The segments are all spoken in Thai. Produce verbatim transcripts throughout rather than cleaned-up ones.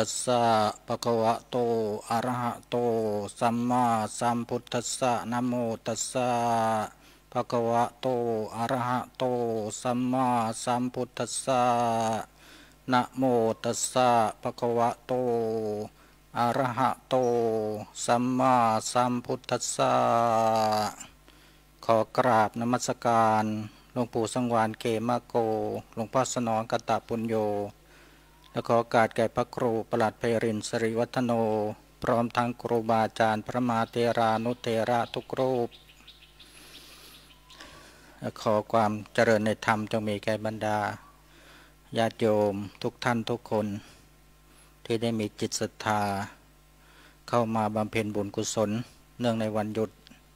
สสะภะคะวะโตอะระหะโตสัมมาสัมพุทธัสสะนะโมตัสสะภะคะวะโตอะระหะโตสัมมาสัมพุทธัสสะนะโมตัสสะภะคะวะโตอะระหะโตสัมมาสัมพุทธัสสะขอกราบนมัสการหลวงปู่สังวานเกมโกหลวงพ่อสนองกตปุญโญและขอโอกาสแก่พระครูประหลัดไพรินทร์สิริวัฒโนพร้อมทั้งครูบาอาจารย์พระมหาเถรานุเถระทุกรูปและขอความเจริญในธรรมจงมีแก่บรรดาญาติโยมทุกท่านทุกคนที่ได้มีจิตศรัทธาเข้ามาบำเพ็ญบุญกุศลเนื่องในวันหยุด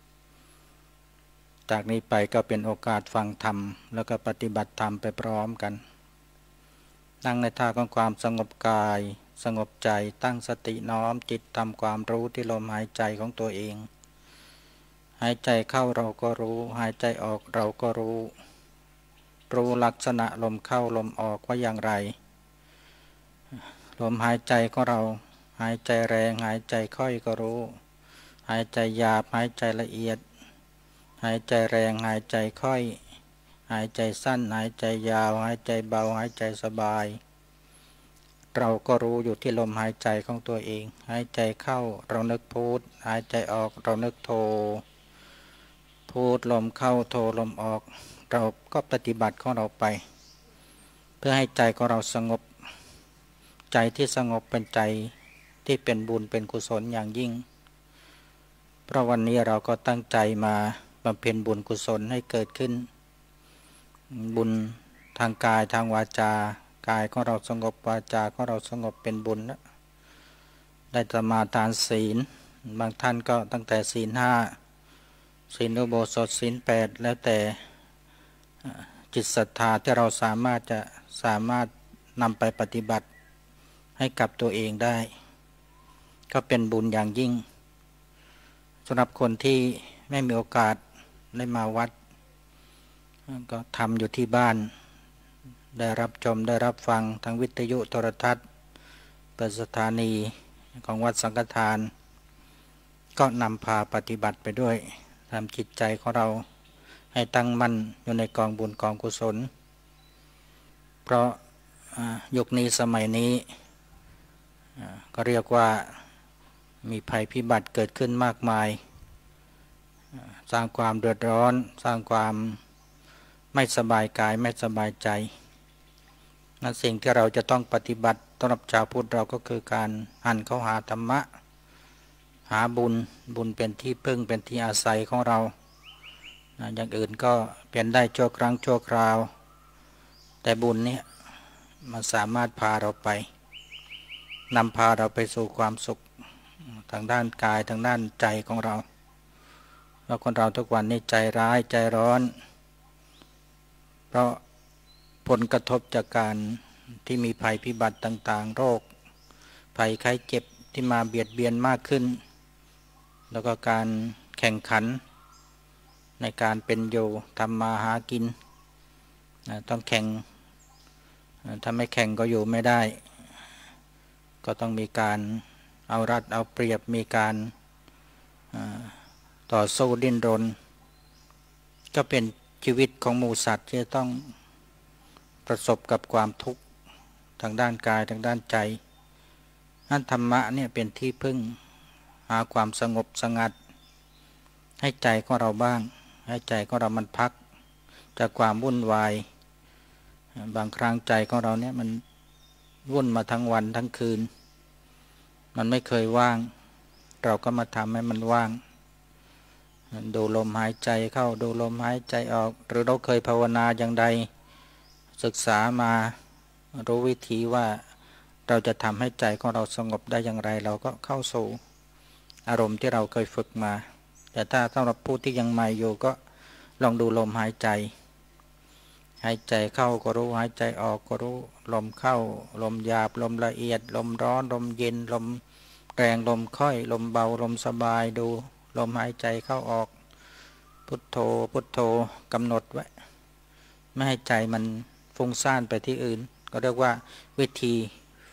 จากนี้ไปก็เป็นโอกาสฟังธรรมแล้วก็ปฏิบัติธรรมไปพร้อมกันนั่งในท่าของความสงบกายสงบใจตั้งสติน้อมจิตทำความรู้ที่ลมหายใจของตัวเองหายใจเข้าเราก็รู้หายใจออกเราก็รู้รู้ลักษณะลมเข้าลมออกว่าอย่างไรลมหายใจของเราหายใจแรงหายใจค่อยก็รู้หายใจหยาบหายใจละเอียดหายใจแรงหายใจค่อยหายใจสั้นหายใจยาวหายใจเบาหายใจสบายเราก็รู้อยู่ที่ลมหายใจของตัวเองหายใจเข้าเรานึกพูดหายใจออกเรานึกโทพูดลมเข้าโทลมออกเราก็ปฏิบัติของเราไปเพื่อให้ใจของเราสงบใจที่สงบเป็นใจที่เป็นบุญเป็นกุศลอย่างยิ่งเพราะวันนี้เราก็ตั้งใจมาบำเพ็ญบุญกุศลให้เกิดขึ้นบุญทางกายทางวาจากายของเราสงบวาจาของเราสงบเป็นบุญแล้วได้สมาทานศีลบางท่านก็ตั้งแต่ศีลห้าศีลอุโบสถศีลแปดแล้วแต่จิตศรัทธาที่เราสามารถจะสามารถนำไปปฏิบัติให้กับตัวเองได้ก็เป็นบุญอย่างยิ่งสำหรับคนที่ไม่มีโอกาสได้มาวัดก็ทำอยู่ที่บ้านได้รับชมได้รับฟังทางวิทยุโทรทัศน์เปิดสถานีของวัดสังฆทานก็นำพาปฏิบัติไปด้วยทำจิตใจของเราให้ตั้งมั่นอยู่ในกองบุญกองกุศลเพราะยุคนี้สมัยนี้ก็เรียกว่ามีภัยพิบัติเกิดขึ้นมากมายสร้างความเดือดร้อนสร้างความไม่สบายกายไม่สบายใจนั่นสิ่งที่เราจะต้องปฏิบัติสำหรับชาวพุทธเราก็คือการหันเข้าหาธรรมะหาบุญบุญเป็นที่พึ่งเป็นที่อาศัยของเราอย่างอื่นก็เป็นได้ชั่วครั้งชั่วคราวแต่บุญนี้มันสามารถพาเราไปนำพาเราไปสู่ความสุขทางด้านกายทางด้านใจของเราเพราะคนเราทุกวันนี้ใจร้ายใจร้อนเพราะผลกระทบจากการที่มีภัยพิบัติต่างๆโรคภัยไข้เจ็บที่มาเบียดเบียนมากขึ้นแล้วก็การแข่งขันในการเป็นอยู่ทำมาหากินต้องแข่งถ้าไม่แข่งก็อยู่ไม่ได้ก็ต้องมีการเอารัดเอาเปรียบมีการต่อสู้ดิ้นรนก็เป็นชีวิตของหมู่สัตว์ที่ต้องประสบกับความทุกข์ทางด้านกายทางด้านใจนั่นธรรมะเนี่ยเป็นที่พึ่งหาความสงบสงัดให้ใจของเราบ้างให้ใจของเรามันพักจากความวุ่นวายบางครั้งใจของเราเนี่ยมันวุ่นมาทั้งวันทั้งคืนมันไม่เคยว่างเราก็มาทำให้มันว่างดูลมหายใจเข้าดูลมหายใจออกหรือเราเคยภาวนาอย่างใดศึกษามารู้วิธีว่าเราจะทำให้ใจของเราสงบได้อย่างไรเราก็เข้าสู่อารมณ์ที่เราเคยฝึกมาแต่ถ้าสำหรับผู้ที่ยังใหม่อยู่ก็ลองดูลมหายใจหายใจเข้าก็รู้หายใจออกก็รู้ลมเข้าลมหยาบลมละเอียดลมร้อนลมเย็นลมแรงลมค่อยลมเบาลมสบายดูลมหายใจเข้าออกพุทโธพุทโธกำหนดไว้ไม่ให้ใจมันฟุ้งซ่านไปที่อื่นก็เรียกว่าวิธีฝ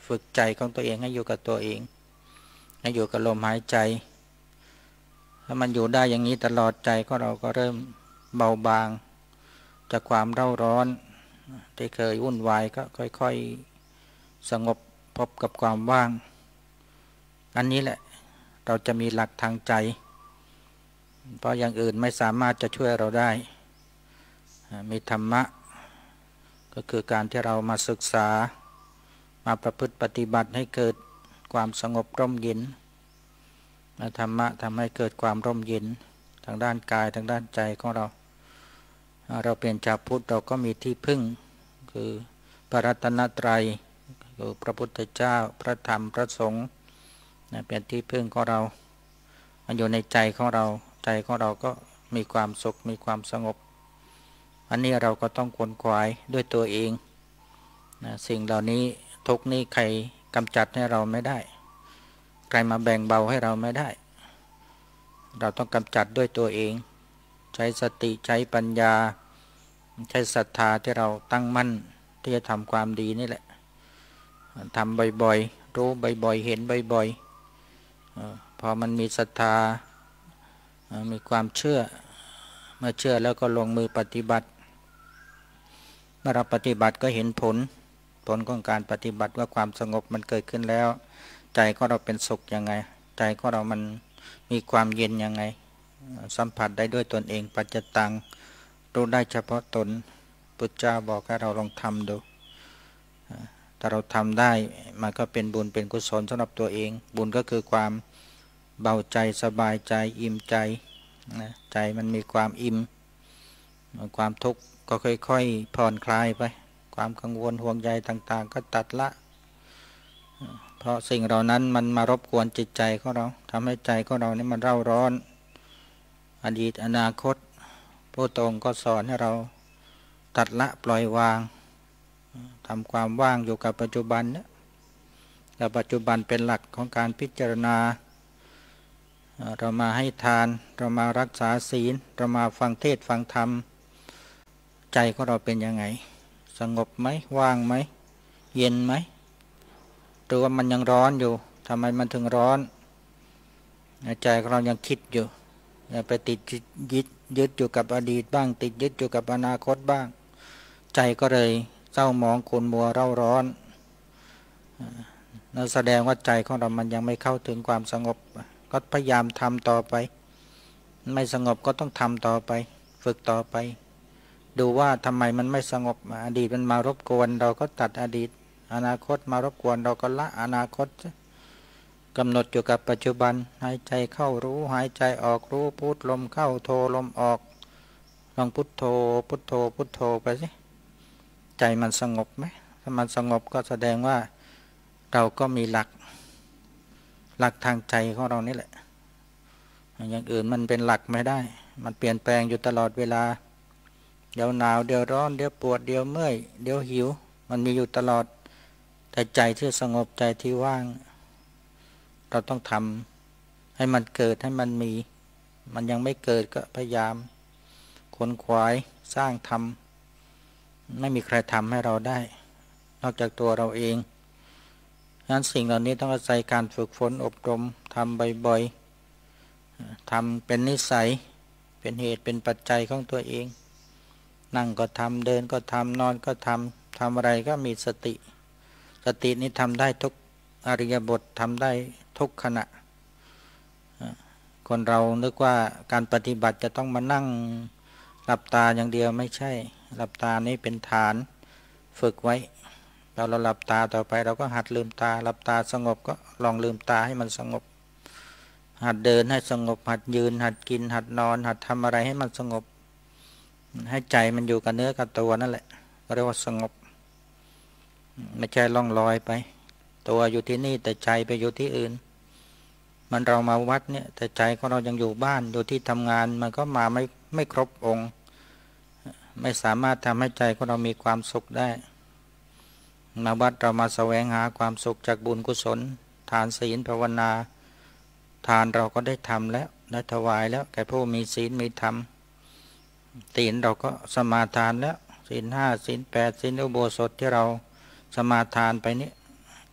ฝึกใจของตัวเองให้อยู่กับตัวเองให้อยู่กับลมหายใจถ้ามันอยู่ได้อย่างนี้ตลอดใจของเราก็เริ่มเบาบางจากความเร่าร้อนที่เคยวุ่นวายก็ค่อยๆสงบพบกับความว่างอันนี้แหละเราจะมีหลักทางใจเพราะอย่างอื่นไม่สามารถจะช่วยเราได้มีธรรมะก็คือการที่เรามาศึกษามาประพฤติปฏิบัติให้เกิดความสงบร่มเย็นธรรมะทำให้เกิดความร่มเย็นทางด้านกายทางด้านใจของเราเราเป็นชาวพุทธเราก็มีที่พึ่งคือพระรัตนตรัยคือพระพุทธเจ้าพระธรรมพระสงฆ์เป็นที่พึ่งของเรามันอยู่ในใจของเราใจของเราก็มีความสุขมีความสงบอันนี้เราก็ต้องขวนขวายด้วยตัวเองนะสิ่งเหล่านี้ทุกนี้ใครกำจัดให้เราไม่ได้ใครมาแบ่งเบาให้เราไม่ได้เราต้องกำจัดด้วยตัวเองใช้สติใช้ปัญญาใช้ศรัทธาที่เราตั้งมั่นที่จะทำความดีนี่แหละทำบ่อยๆรู้บ่อยๆเห็นบ่อยๆพอมันมีศรัทธามีความเชื่อเมื่อเชื่อแล้วก็ลงมือปฏิบัติเมื่อเราปฏิบัติก็เห็นผลผลของการปฏิบัติว่าความสงบมันเกิดขึ้นแล้วใจของเราเป็นสุขยังไงใจของเรามันมีความเย็นยังไงสัมผัสได้ด้วยตนเองปัจจตังรู้ได้เฉพาะตนพุทธเจ้าบอกให้เราลองทำดูถ้าเราทำได้มันก็เป็นบุญเป็นกุศลสำหรับตัวเองบุญก็คือความเบาใจสบายใจอิ่มใจนะใจมันมีความอิ่มความทุกข์ก็ค่อยๆผ่อนคลายไปความกังวลห่วงใยต่างๆก็ตัดละเพราะสิ่งเหล่านั้นมันมารบกวนจิตใจของเราทำให้ใจของเรานี่มันเร่าร้อนอดีตอนาคตพระองค์ก็สอนให้เราตัดละปล่อยวางทำความว่างอยู่กับปัจจุบันเนี่ยและปัจจุบันเป็นหลักของการพิจารณาเรามาให้ทานเรามารักษาศีลเรามาฟังเทศฟังธรรมใจของเราเป็นยังไงสงบไหมว่างไหมเย็นไหมหรือว่ามันยังร้อนอยู่ทำไมมันถึงร้อนใจของเรายังคิดอยู่อย่าไปติดยึดยึดอยู่กับอดีตบ้างติดยึดอยู่กับอนาคตบ้างใจก็เลยเศร้าหมองขุ่นมัวเร่าร้อนนั่นแสดงว่าใจของเรามันยังไม่เข้าถึงความสงบก็พยายามทำต่อไปไม่สงบก็ต้องทำต่อไปฝึกต่อไปดูว่าทำไมมันไม่สงบอดีตมันมารบกวนเราก็ตัดอดีตอนาคตมารบกวนเราก็ละอนาคตกำหนดอยู่กับปัจจุบันหายใจเข้ารู้หายใจออกรู้พุทลมเข้าโทลมออกลองพุทโธพุทโธพุทโธไปสิใจมันสงบไหมถ้ามันสงบก็แสดงว่าเราก็มีหลักหลักทางใจของเรานี่แหละอย่างอื่นมันเป็นหลักไม่ได้มันเปลี่ยนแปลงอยู่ตลอดเวลาเดี๋ยวหนาวเดี๋ยวร้อนเดี๋ยวปวดเดี๋ยวเมื่อยเดี๋ยวหิวมันมีอยู่ตลอดแต่ใจที่สงบใจที่ว่างเราต้องทำให้มันเกิดให้มันมีมันยังไม่เกิดก็พยายามขวนขวายสร้างทำไม่มีใครทำให้เราได้นอกจากตัวเราเองงั้นสิ่งเหล่านี้ต้องอาศัยการฝึกฝนอบรมทำบ่อยๆทำเป็นนิสัยเป็นเหตุเป็นปัจจัยของตัวเองนั่งก็ทำเดินก็ทำนอนก็ทำทำอะไรก็มีสติสตินี้ทำได้ทุกอริยบททำได้ทุกขณะคนเรานึกว่าการปฏิบัติจะต้องมานั่งหลับตาอย่างเดียวไม่ใช่หลับตานี้เป็นฐานฝึกไว้เราเราหลับตาต่อไปเราก็หัดลืมตาหลับตาสงบก็ลองลืมตาให้มันสงบหัดเดินให้สงบหัดยืนหัดกินหัดนอนหัดทำอะไรให้มันสงบให้ใจมันอยู่กับเนื้อกับตัวนั่นแหละเรียกว่าสงบไม่ใช่ล่องลอยไปตัวอยู่ที่นี่แต่ใจไปอยู่ที่อื่นมันเรามาวัดเนี่ยแต่ใจของเรายังอยู่บ้านอยู่ที่ทำงานมันก็มาไม่ไม่ครบองค์ไม่สามารถทำให้ใจของเรามีความสุขได้มาวัดเรามาแสวงหาความสุขจากบุญกุศลทานศีลภาวนาทานเราก็ได้ทำแล้วได้ถวายแล้วแก่ผู้มีศีลมีธรรมศีลเราก็สมาทานแล้วศีลห้าศีลแปดศีลอุโบสถที่เราสมาทานไปนี้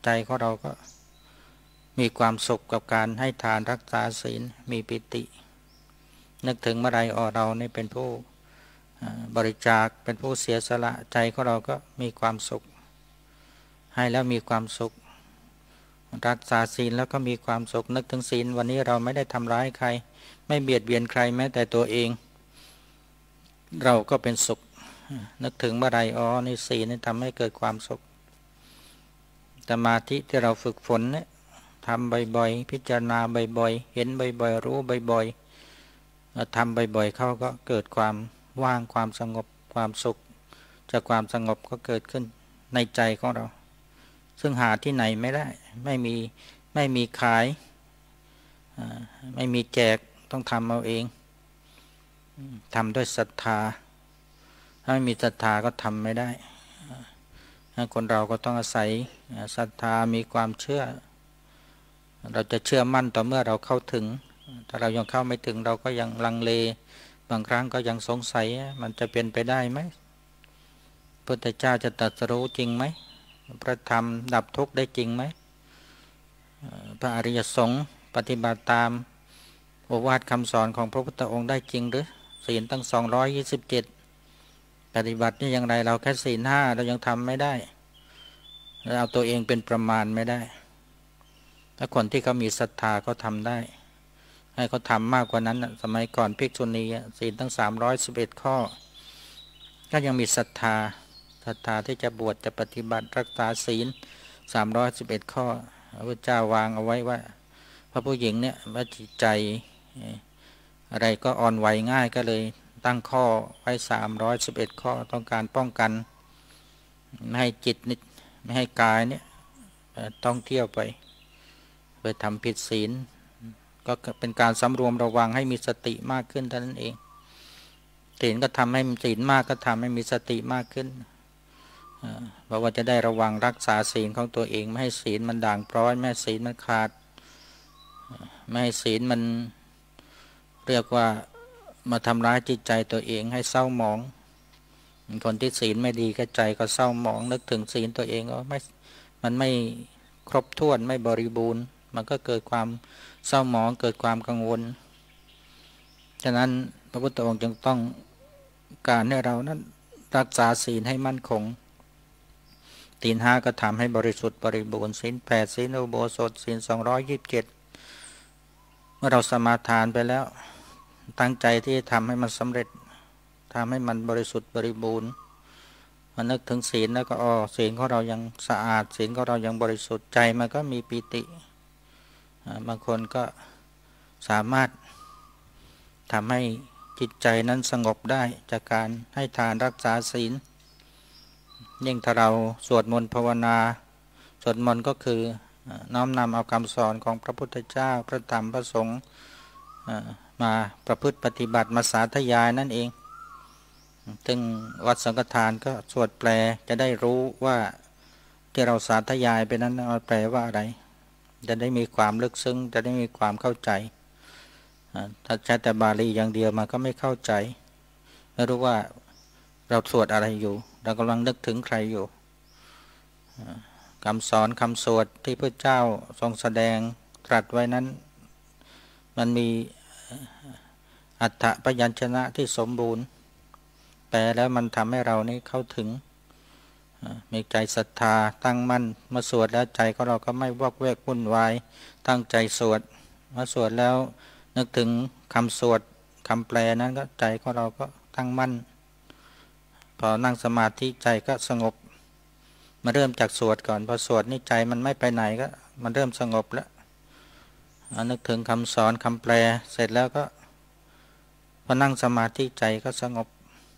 ใจของเราก็มีความสุขกับการให้ทานรักษาศีลมีปิตินึกถึงเมื่อไรอ๋อเรานี่เป็นผู้บริจาคเป็นผู้เสียสละใจของเราก็มีความสุขให้แล้วมีความสุขรักษาศีลแล้วก็มีความสุขนึกถึงศีลวันนี้เราไม่ได้ทำร้ายใครไม่เบียดเบียนใครแม้แต่ตัวเองเราก็เป็นสุขนึกถึงเมื่อไรอ๋อนี่ศีลนี่ทำให้เกิดความสุขสมาธิที่เราฝึกฝนเนี่ยทำบ่อยๆพิจารณาบ่อยๆเห็นบ่อยๆรู้บ่อยๆทำบ่อยๆเข้าก็เกิดความว่างความสงบความสุขจากความสงบก็เกิดขึ้นในใจของเราซึ่งหาที่ไหนไม่ได้ไม่มีไม่มีขายไม่มีแจกต้องทำเอาเองทำด้วยศรัทธาถ้าไม่มีศรัทธาก็ทำไม่ได้คนเราก็ต้องอาศัยศรัทธามีความเชื่อเราจะเชื่อมั่นต่อเมื่อเราเข้าถึงถ้าเรายังเข้าไม่ถึงเราก็ยังลังเลบางครั้งก็ยังสงสัยมันจะเป็นไปได้ไหมพระพุทธเจ้าจะตรัสรู้จริงไหมพระธรรมดับทุกข์ได้จริงไหมพระอริยสงฆ์ปฏิบัติตามโอวาทคำสอนของพระพุทธองค์ได้จริงหรือศีลตั้งสองร้อยยี่สิบเจ็ดปฏิบัตินี่อย่างไรเราแค่ศีลห้าเรายังทำไม่ได้เราเอาตัวเองเป็นประมาณไม่ได้ถ้าคนที่เขามีศรัทธาเขาทำได้ให้เขาทำมากกว่านั้นสมัยก่อนภิกษุณีศีลตั้งสามร้อยสิบเอ็ดข้อก็ยังมีศรัทธาศรัทธาที่จะบวชจะปฏิบัติรักษาศีลสามร้อยสิบเอ็ดข้อพระพุทธเจ้าวางเอาไว้ว่าพระผู้หญิงเนี่ยว่าจิตใจอะไรก็อ่อนไหวง่ายก็เลยตั้งข้อไว้สามร้อยสิบเอ็ดข้อต้องการป้องกันไม่ให้จิตนิไม่ให้กายเนี่ยต้องเที่ยวไปไปทำผิดศีลก็เป็นการสำรวมระวังให้มีสติมากขึ้นเท่านั้นเองศีลก็ทำให้ศีลมากก็ทำให้มีสติมากขึ้นเพราะว่าจะได้ระวังรักษาศีลของตัวเองไม่ให้ศีลมันด่างพร้อยไม่ให้ศีลมันขาดไม่ให้ศีลมันเรียกว่ามาทำร้ายจิตใจตัวเองให้เศร้าหมองคนที่ศีลไม่ดีก็ใจก็เศร้าหมองนึกถึงศีลตัวเองก็ไม่มันไม่ครบถ้วนไม่บริบูรณ์มันก็เกิดความเศร้าหมองเกิดความกังวลฉะนั้นพระพุทธองค์จึงต้องการให้เรานั้นรักษาศีลให้มั่นคงศีลห้าก็ทำให้บริสุทธิ์บริบูรณ์ศีลแปดศีลอุโบสถศีลสองร้อยยี่สิบเจ็ดเมื่อเราสมาทานไปแล้วตั้งใจที่จะทำให้มันสำเร็จทำให้มันบริสุทธิ์บริบูรณ์มานึกถึงศีลแล้วก็อ๋อศีลของเรายังสะอาดศีลของเรายังบริสุทธิ์ใจมันก็มีปิติบางคนก็สามารถทำให้จิตใจนั้นสงบได้จากการให้ทานรักษาศีลยิ่งถ้าเราสวดมนต์ภาวนาสวดมนต์ก็คือน้อมนำเอาคำสอนของพระพุทธเจ้าพระธรรมพระสงฆ์มาประพฤติปฏิบัติมาสาธยายนั่นเองซึ่งวัดสังฆทานก็สวดแปลจะได้รู้ว่าที่เราสาธยายไปนั้นมันแปลว่าอะไรจะได้มีความลึกซึ้งจะได้มีความเข้าใจถ้าใช้แต่บาลีอย่างเดียวมันก็ไม่เข้าใจไม่รู้ว่าเราสวดอะไรอยู่เรากำลังนึกถึงใครอยู่คำสอนคำสวดที่พระเจ้าทรงแสดงตรัสไว้นั้นมันมีอัฏฐพยัญชนะที่สมบูรณ์แปลแล้วมันทำให้เรานี่เข้าถึงมีใจศรัทธาตั้งมั่นเมื่อสวดแล้วใจของเราก็ไม่วอกแวกวุ่นวายตั้งใจสวดเมื่อสวดแล้วนึกถึงคำสวดคำแปลนั้นก็ใจของเราก็ตั้งมั่นพอนั่งสมาธิใจก็สงบมาเริ่มจากสวดก่อนพอสวดนี่ใจมันไม่ไปไหนก็มันเริ่มสงบแล้วนึกถึงคำสอนคำแปลเสร็จแล้วก็พอนั่งสมาธิใจก็สงบ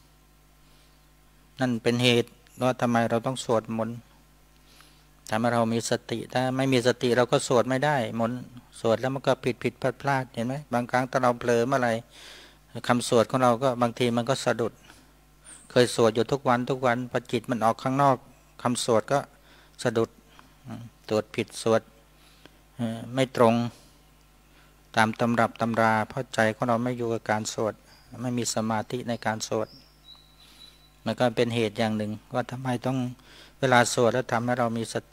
นั่นเป็นเหตุว่าทำไมเราต้องสวดมนต์ถ้าเรามีสติถ้าไม่มีสติเราก็สวดไม่ได้มนต์สวดแล้วมันก็ผิดผิดพลาดพลาดเห็นไหมบางครั้งถ้าเราเผลอเมื่อไรคำสวดของเราก็บางทีมันก็สะดุดเคยสวดอยู่ทุกวันทุกวันพอจิตมันออกข้างนอกคำสวดก็สะดุดสวดผิดสวดไม่ตรงตามตำรับตำราเพราะใจของเราไม่อยู่กับการสวดไม่มีสมาธิในการสวดมันก็เป็นเหตุอย่างหนึ่งว่าทำไมต้องเวลาสวดแล้วทำให้เรามีสติ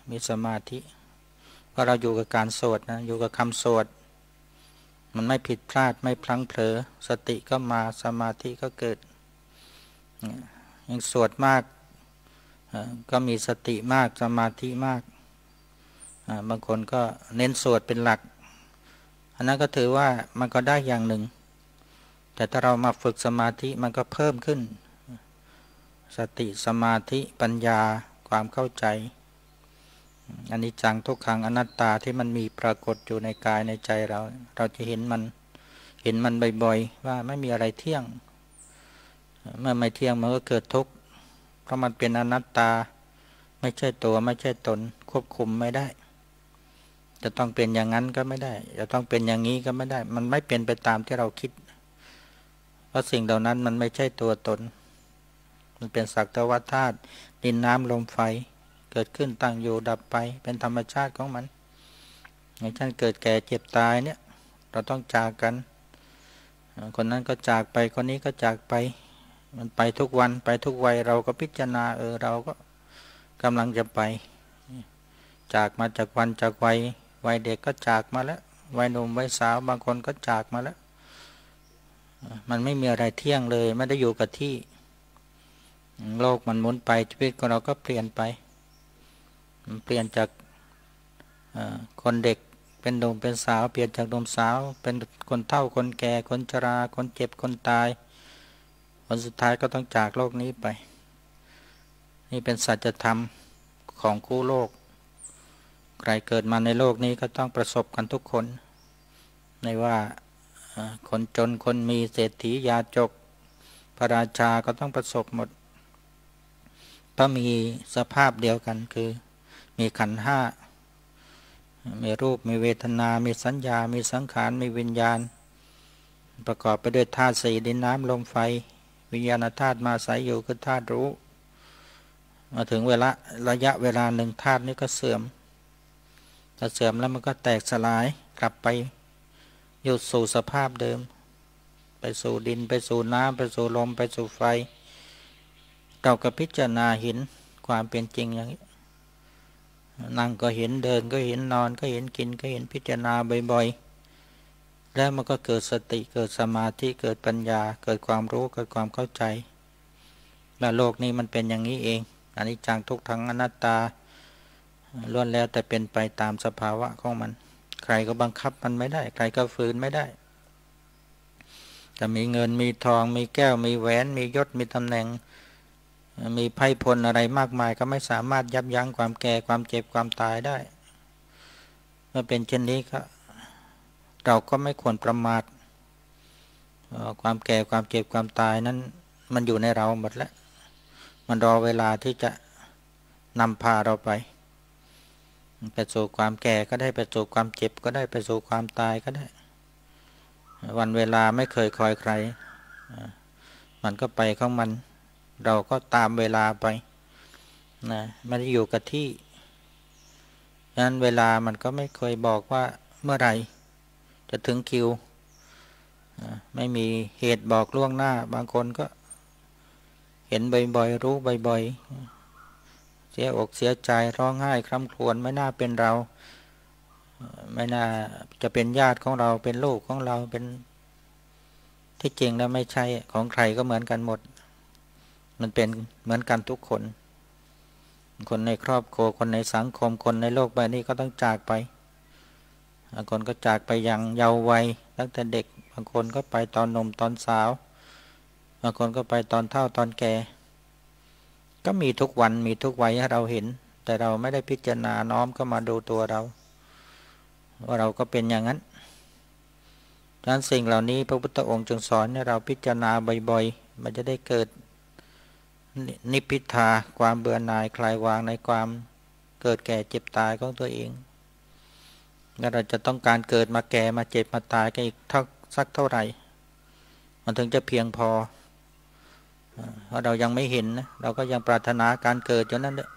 มีสมาธิเพราะเราอยู่กับการสวดนะอยู่กับคำสวดมันไม่ผิดพลาดไม่พลั้งเผลอสติก็มาสมาธิก็เกิดยังสวดมากก็มีสติมากสมาธิมากบางคนก็เน้นสวดเป็นหลักอันนั้นก็ถือว่ามันก็ได้อย่างหนึ่งแต่ถ้าเรามาฝึกสมาธิมันก็เพิ่มขึ้นสติสมาธิปัญญาความเข้าใจอันนี้จังทุกขังอนัตตาที่มันมีปรากฏอยู่ในกายในใจเราเราจะเห็นมันเห็นมันบ่อยๆว่าไม่มีอะไรเที่ยงเมื่อไม่เที่ยงมันก็เกิดทุกข์เพราะมันเป็นอนัตตาไม่ใช่ตัวไม่ใช่ตนควบคุมไม่ได้จะต้องเป็นอย่างนั้นก็ไม่ได้จะต้องเป็นอย่างนี้ก็ไม่ได้มันไม่เป็นไปตามที่เราคิดเพราะสิ่งเหล่านั้นมันไม่ใช่ตัวตนมันเป็นสักแต่ว่าธาตุดินน้ำลมไฟเกิดขึ้นตั้งอยู่ดับไปเป็นธรรมชาติของมันอย่างเช่นเกิดแก่เจ็บตายเนี่ยเราต้องจากกันคนนั้นก็จากไปคนนี้ก็จากไปมันไปทุกวันไปทุกวัยเราก็พิจารณาเออเราก็กำลังจะไปจากมาจากวันจากวัยวัยเด็กก็จากมาแล้ววัยหนุ่มวัยสาวบางคนก็จากมาแล้วมันไม่มีอะไรเที่ยงเลยไม่ได้อยู่กับที่โลกมันหมุนไปชีวิตของเราก็เปลี่ยนไปเปลี่ยนจากคนเด็กเป็นหนุ่มเป็นสาวเปลี่ยนจากหนุ่มสาวเป็นคนเฒ่าคนแก่คนชราคนเจ็บคนตายคนสุดท้ายก็ต้องจากโลกนี้ไปนี่เป็นสัจธรรมของคู่โลกใครเกิดมาในโลกนี้ก็ต้องประสบกันทุกคนไม่ว่าคนจนคนมีเศรษฐียาจกพระราชาก็ต้องประสบหมดเพราะมีสภาพเดียวกันคือมีขันธ์ห้ามีรูปมีเวทนามีสัญญามีสังขารมีวิญญาณประกอบไปด้วยธาตุสี่ดินน้ำลมไฟวิญญาณธาตุมาอาศัยอยู่คือธาตุรู้มาถึงเวลาระยะเวลาหนึ่งธาตุนี้ก็เสื่อมถ้าเสื่อมแล้วมันก็แตกสลายกลับไปอยู่สู่สภาพเดิมไปสู่ดินไปสู่น้ำไปสู่ลมไปสู่ไฟเราก็พิจารณาเห็นความเป็นจริงอย่างนี้นั่งก็เห็นเดินก็เห็นนอนก็เห็นกินก็เห็นพิจารณาบ่อยๆแล้วมันก็เกิดสติเกิดสมาธิเกิดปัญญาเกิดความรู้เกิดความเข้าใจว่าโลกนี้มันเป็นอย่างนี้เองอนิจจังทุกขังอนัตตาล้วนแล้วแต่เป็นไปตามสภาวะของมันใครก็บังคับมันไม่ได้ใครก็ฝืนไม่ได้จะมีเงินมีทองมีแก้วมีแหวนมียศมีตำแหน่งมีไพ่พลอะไรมากมายก็ไม่สามารถยับยั้งความแก่ความเจ็บความตายได้เมื่อเป็นเช่นนี้ก็เราก็ไม่ควรประมาทความแก่ความเจ็บความตายนั้นมันอยู่ในเราหมดแล้วมันรอเวลาที่จะนำพาเราไปไปสู่ความแก่ก็ได้ไปสู่ความเจ็บก็ได้ไปสู่ความตายก็ได้วันเวลาไม่เคยคอยใครมันก็ไปของมันเราก็ตามเวลาไปนะไม่ได้อยู่กับที่ฉะนั้นเวลามันก็ไม่เคยบอกว่าเมื่อไหร่จะถึงคิวไม่มีเหตุบอกล่วงหน้าบางคนก็เห็นบ่อยๆรู้บ่อยๆเสียอกเสียใจร้องไห้คร่ำครวญไม่น่าเป็นเราไม่น่าจะเป็นญาติของเราเป็นลูกของเราเป็นที่จริงแล้วไม่ใช่ของใครก็เหมือนกันหมดมันเป็นเหมือนกันทุกคนคนในครอบครัวคนในสังคมคนในโลกใบนี้ก็ต้องจากไปบางคนก็จากไปอย่างเยาว์วัยตั้งแต่เด็กบางคนก็ไปตอนหนุ่มตอนสาวบางคนก็ไปตอนเฒ่าตอนแก่ก็มีทุกวันมีทุกวัยให้เราเห็นแต่เราไม่ได้พิจารณาน้อมเข้ามาดูตัวเราว่าเราก็เป็นอย่างนั้นดังนั้นสิ่งเหล่านี้พระพุทธองค์จึงสอนให้เราพิจารณาบ่อยๆมันจะได้เกิดนิพพิทาความเบื่อหน่ายคลายวางในความเกิดแก่เจ็บตายของตัวเองแล้วเราจะต้องการเกิดมาแก่มาเจ็บมาตายกันอีกเท่าสักเท่าไหร่มันถึงจะเพียงพอเพราะเรายังไม่เห็นนะเราก็ยังปรารถนาการเกิดจนนั้นเด้อ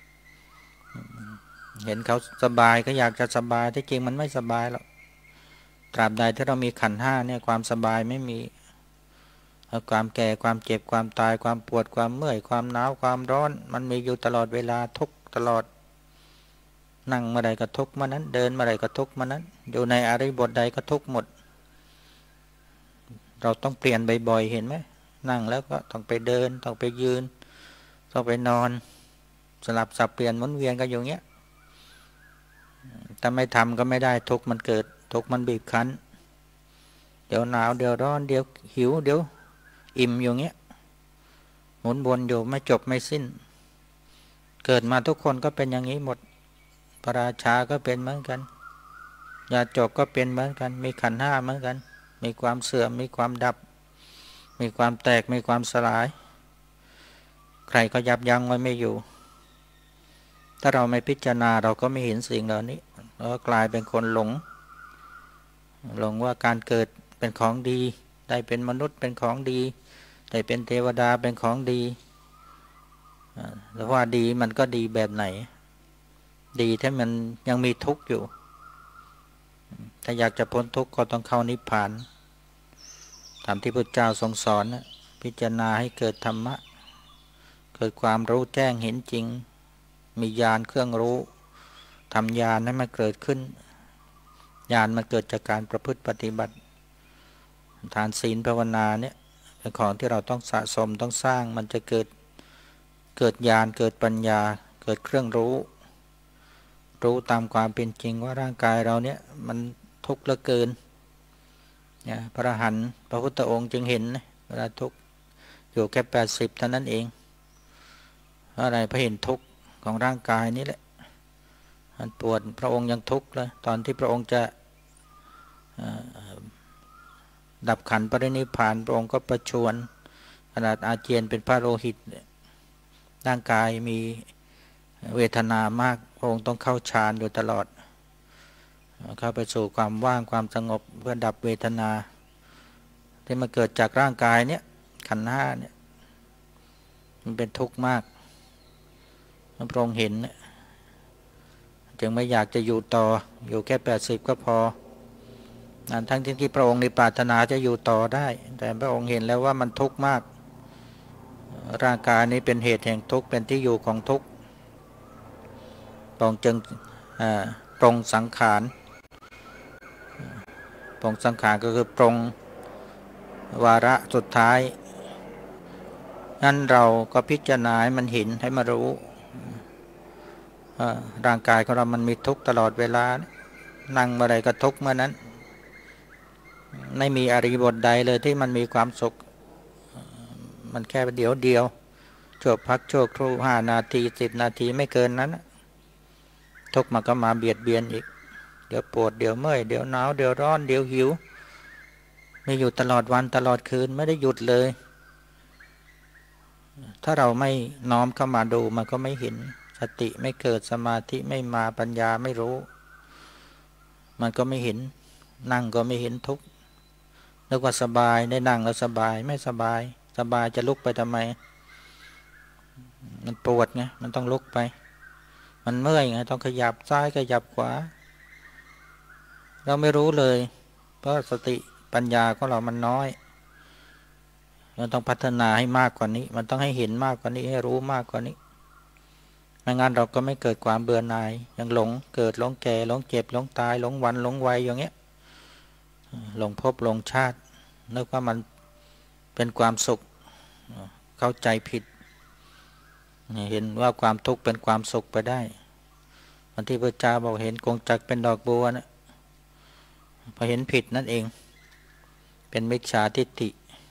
เห็นเขาสบายก็อยากจะสบายที่จริงมันไม่สบายหรอกตราบใดที่เรามีขันธ์ห้าเนี่ยความสบายไม่มีความแก่ความเจ็บความตายความปวดความเมื่อยความหนาวความร้อนมันมีอยู่ตลอดเวลาทุกตลอดนั่งเมื่อใดก็ทุกข์เมื่อนั้นเดินเมื่อใดก็ทุกข์เมื่อนั้นอยู่ในอริบทใดก็ทุกข์หมดเราต้องเปลี่ยนบ่อยๆเห็นไหมนั่งแล้วก็ต้องไปเดินต้องไปยืนต้องไปนอนสลับสับเปลี่ยนหมุนเวียนกันอยู่เงี้ยถ้าไม่ทำก็ไม่ได้ทุกข์มันเกิดทุกข์มันบีบคั้นเดี๋ยวหนาวเดี๋ยวร้อนเดี๋ยวหิวเดี๋ยวอิ่มอยู่เงี้ยหมุนวนอยู่ไม่จบไม่สิ้นเกิดมาทุกคนก็เป็นอย่างนี้หมดพระราชาก็เป็นเหมือนกันญาติโยมก็เป็นเหมือนกันมีขันธ์ห้าเหมือนกันมีความเสื่อมมีความดับมีความแตกมีความสลายใครก็ยับยั้งไว้ไม่อยู่ถ้าเราไม่พิจารณาเราก็ไม่เห็นสิ่งเหล่านี้เราก็กลายเป็นคนหลงหลงว่าการเกิดเป็นของดีได้เป็นมนุษย์เป็นของดีได้เป็นเทวดาเป็นของดีแต่ว่าดีมันก็ดีแบบไหนดีถ้ามันยังมีทุกข์อยู่ถ้าอยากจะพ้นทุกข์ก็ต้องเข้านิพพานตามที่พระเจ้าทรงสอนนะพิจารณาให้เกิดธรรมะเกิดความรู้แจ้งเห็นจริงมีญาณเครื่องรู้ทำญาณให้มันเกิดขึ้นญาณมันเกิดจากการประพฤติปฏิบัติทานศีลภาวนาเนี่ยเป็นของที่เราต้องสะสมต้องสร้างมันจะเกิดเกิดญาณเกิดปัญญาเกิดเครื่องรู้รู้ตามความเป็นจริงว่าร่างกายเราเนี่ยมันทุกข์เหลือเกินเนี่ยพระอรหันต์พระพุทธองค์จึงเห็นเวลาทุกข์อยู่แค่แปดสิบเท่านั้นเองอะไรพระเห็นทุกข์ของร่างกายนี้แหละมันปวดพระองค์ยังทุกข์เลยตอนที่พระองค์จะดับขันธ์ปรินิพพานพระองค์ก็ประชวรขนาดอาเจียนเป็นพระโลหิตร่างกายมีเวทนามากพระองค์ต้องเข้าฌานอยู่ตลอดเข้าไปสู่ความว่างความสงบเพื่อดับเวทนาที่มาเกิดจากร่างกายเนี้ยขันธ์ห้าเนี่ยมันเป็นทุกข์มากพระองค์เห็นจึงไม่อยากจะอยู่ต่ออยู่แค่แปดสิบก็พอทั้งที่พระองค์ในปรารถนาจะอยู่ต่อได้แต่พระองค์เห็นแล้วว่ามันทุกข์มากร่างกายนี้เป็นเหตุแห่งทุกข์เป็นที่อยู่ของทุกข์พระองค์จึงปรงสังขารปรงสังขารก็คือปรงวาระสุดท้ายงั้นเราก็พิจารณาให้มันเห็นให้มารู้ร่างกายของเรามันมีทุกข์ตลอดเวลานั่งเมื่อไรก็ทุกข์เมื่อนั้นไม่มีอริยบทใดเลยที่มันมีความสุขมันแค่เดี๋ยวเดียวชั่วพักชั่วครู่ห้านาทีสิบนาทีไม่เกินนั้นทุกข์มันก็มาเบียดเบียนอีกเดี๋ยวปวดเดี๋ยวเมื่อยเดี๋ยวหนาวเดี๋ยวร้อนเดี๋ยวหิวไม่อยู่ตลอดวันตลอดคืนไม่ได้หยุดเลยถ้าเราไม่น้อมเข้ามาดูมันก็ไม่เห็นสติไม่เกิดสมาธิไม่มาปัญญาไม่รู้มันก็ไม่เห็นนั่งก็ไม่เห็นทุกข์นึกว่าสบายได้นั่งแล้วสบายไม่สบายสบายจะลุกไปทำไมมันปวดไงมันต้องลุกไปมันเมื่อยไงต้องขยับซ้ายขยับขวาเราไม่รู้เลยเพราะสติปัญญาของเรามันน้อยเราต้องพัฒนาให้มากกว่านี้มันต้องให้เห็นมากกว่านี้ให้รู้มากกว่านี้ไม่งั้นเราก็ไม่เกิดความเบื่อหน่ายยังหลงเกิดหลงแก่หลงเจ็บหลงตายหลงวันหลงวัยอย่างเงี้ยหลงภพหลงชาตินึกว่ามันเป็นความสุขเข้าใจผิดเห็นว่าความทุกข์เป็นความสุขไปได้วันที่พระเจ้าบอกเห็นกงจักรเป็นดอกบัวนะพอเห็นผิดนั่นเองเป็นมิจฉาทิฏฐิ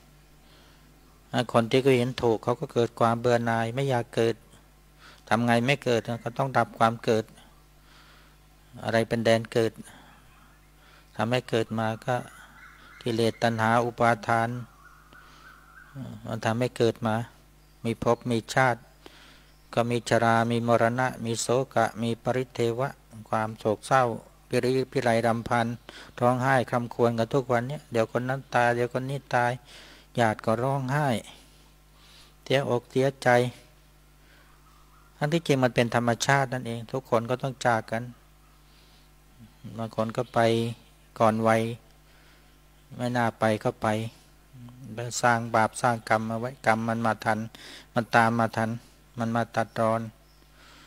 คนที่ก็เห็นถูกเขาก็เกิดความเบื่อหน่ายไม่อยากเกิดทำไงไม่เกิดก็ต้องดับความเกิดอะไรเป็นแดนเกิดทำให้เกิดมาก็กิเลสตัณหาอุปาทานมันทำให้เกิดมามีภพมีชาติก็มีชรา มีมรณะมีโศกะมีปริเทวะความโศกเศร้าพิริพิไรรำพันร้องไห้คำควรกันทุกวันนี้เดี๋ยวคนนั้นตายเดี๋ยวคนนี้ตายญาติก็ร้องไห้เสียอกเสียใจทั้งที่จริงมันเป็นธรรมชาตินั่นเองทุกคนก็ต้องจากกันบางคนก็ไปก่อนวัยไม่น่าไปก็ไปสร้างบาปสร้างกรรมมาไว้กรรมมันมาทันมันตามมาทันมันมาตัดรอน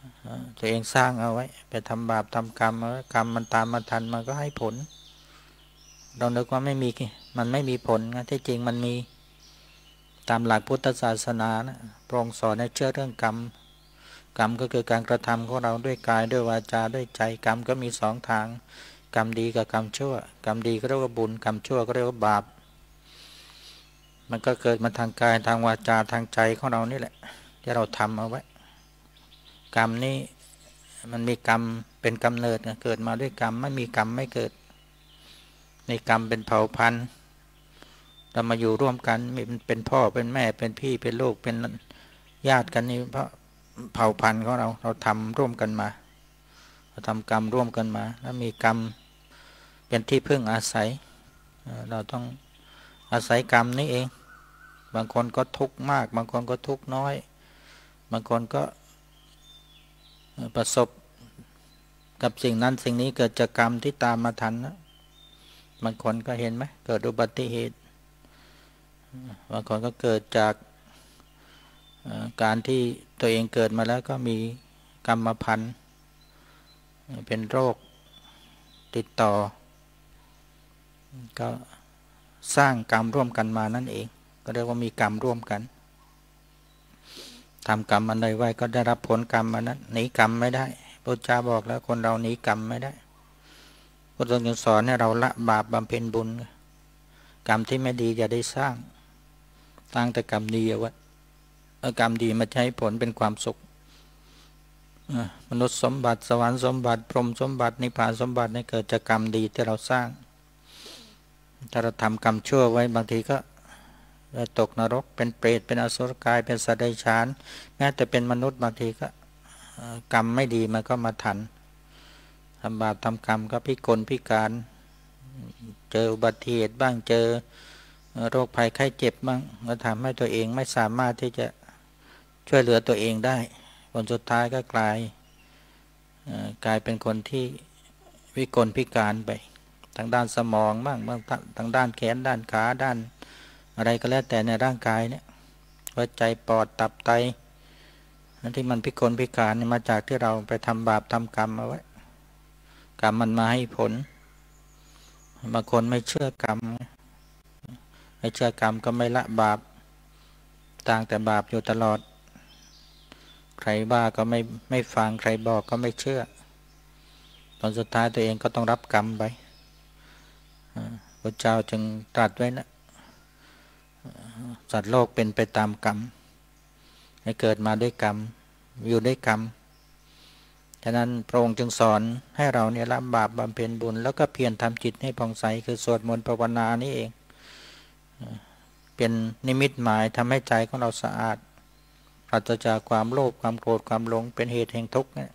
ตัวเองสร้างเอาไว้ไปทำบาปทำกรรมกรรมมันตามมาทันมันก็ให้ผลเรานึกว่าไม่มีมันไม่มีผลนะที่จริงมันมีตามหลักพุทธศาสนานะพระองค์สอนให้เชื่อเรื่องกรรมกรรมก็คือการกระทำของเราด้วยกายด้วยวาจาด้วยใจกรรมก็มีสองทางกรรมดีกับกรรมชั่วกรรมดีก็เรียกว่าบุญกรรมชั่วก็เรียกว่าบาปมันก็เกิดมาทางกายทางวาจาทางใจของเรานี่แหละที่เราทำเอาไว้กรรมนี้มันมีกรรมเป็นกำเนิดนะเกิดมาด้วยกรรมไม่มีกรรมไม่เกิดในกรรมเป็นเผ่าพันธุ์เรามาอยู่ร่วมกันเป็นพ่อเป็นแม่เป็นพี่เป็นลูกเป็นญาติกันนี่เพราะเผ่าพันธุ์ของเราเราทำร่วมกันมาเราทำกรรมร่วมกันมาแล้วมีกรรมเป็นที่พึ่งอาศัยเราต้องอาศัยกรรมนี้เองบางคนก็ทุกข์มากบางคนก็ทุกข์น้อยบางคนก็ประสบกับสิ่งนั้นสิ่งนี้เกิดจากกรรมที่ตามมาทันนะบางคนก็เห็นไหมเกิดอุบัติเหตุบางคนก็เกิดจากการที่ตัวเองเกิดมาแล้วก็มีกรรมพันธุ์เป็นโรคติดต่อก็สร้างกรรมร่วมกันมานั่นเองก็เรียกว่ามีกรรมร่วมกันทำกรรมอันใดไว้ก็ได้รับผลกรรมอันนั้นหนีกรรมไม่ได้พระเจ้าบอกแล้วคนเราหนีกรรมไม่ได้พระองค์สอนให้เราละบาปบำเพ็ญบุญกรรมที่ไม่ดีอย่าได้สร้างตั้งแต่กรรมดีเอาไว้กรรมดีมาใช้ผลเป็นความสุขมนุษย์สมบัติสวรรค์สมบัติพรหมสมบัตินิพพานสมบัตินี่เกิดจากกรรมดีที่เราสร้างถ้าเราทำกรรมชั่วไว้บางทีก็ตกนรกเป็นเปรตเป็นอสุรกายเป็นสัตว์เดรัจฉานแม้แต่เป็นมนุษย์บางทีก็กรรมไม่ดีมันก็มาทันทำบาปทำกรรมก็พิกลพิการเจออุบัติเหตุบ้างเจอโรคภัยไข้เจ็บบ้างก็ทำให้ตัวเองไม่สามารถที่จะช่วยเหลือตัวเองได้ผลสุดท้ายก็กลายกลายเป็นคนที่วิกลพิการไปทางด้านสมองบ้างบางทางด้านแขนด้านขาด้านอะไรก็แล้วแต่ในร่างกายเนี่ยหัวใจปอดตับไตนั่นที่มันพิกลพิการนี่มาจากที่เราไปทำบาปทำกรรมเอาไว้กรรมมันมาให้ผลบางคนไม่เชื่อกรรมไม่เชื่อกรรมก็ไม่ละบาปต่างแต่บาปอยู่ตลอดใครบ้าก็ไม่ไม่ฟังใครบอกก็ไม่เชื่อตอนสุดท้ายตัวเองก็ต้องรับกรรมไปพระเจ้าจึงตรัสไว้นะสัตว์โลกเป็นไปตามกรรมให้เกิดมาด้วยกรรมอยู่ด้วยกรรมฉะนั้นพระองค์จึงสอนให้เราเนี่ยละบาปบำเพ็ญบุญแล้วก็เพียรทำจิตให้ผ่องใสคือสวดมนต์ภาวนานี่เองเป็นนิมิตหมายทำให้ใจของเราสะอาดปราศจากความโลภความโกรธความหลงเป็นเหตุแห่งทุกข์เนี่ย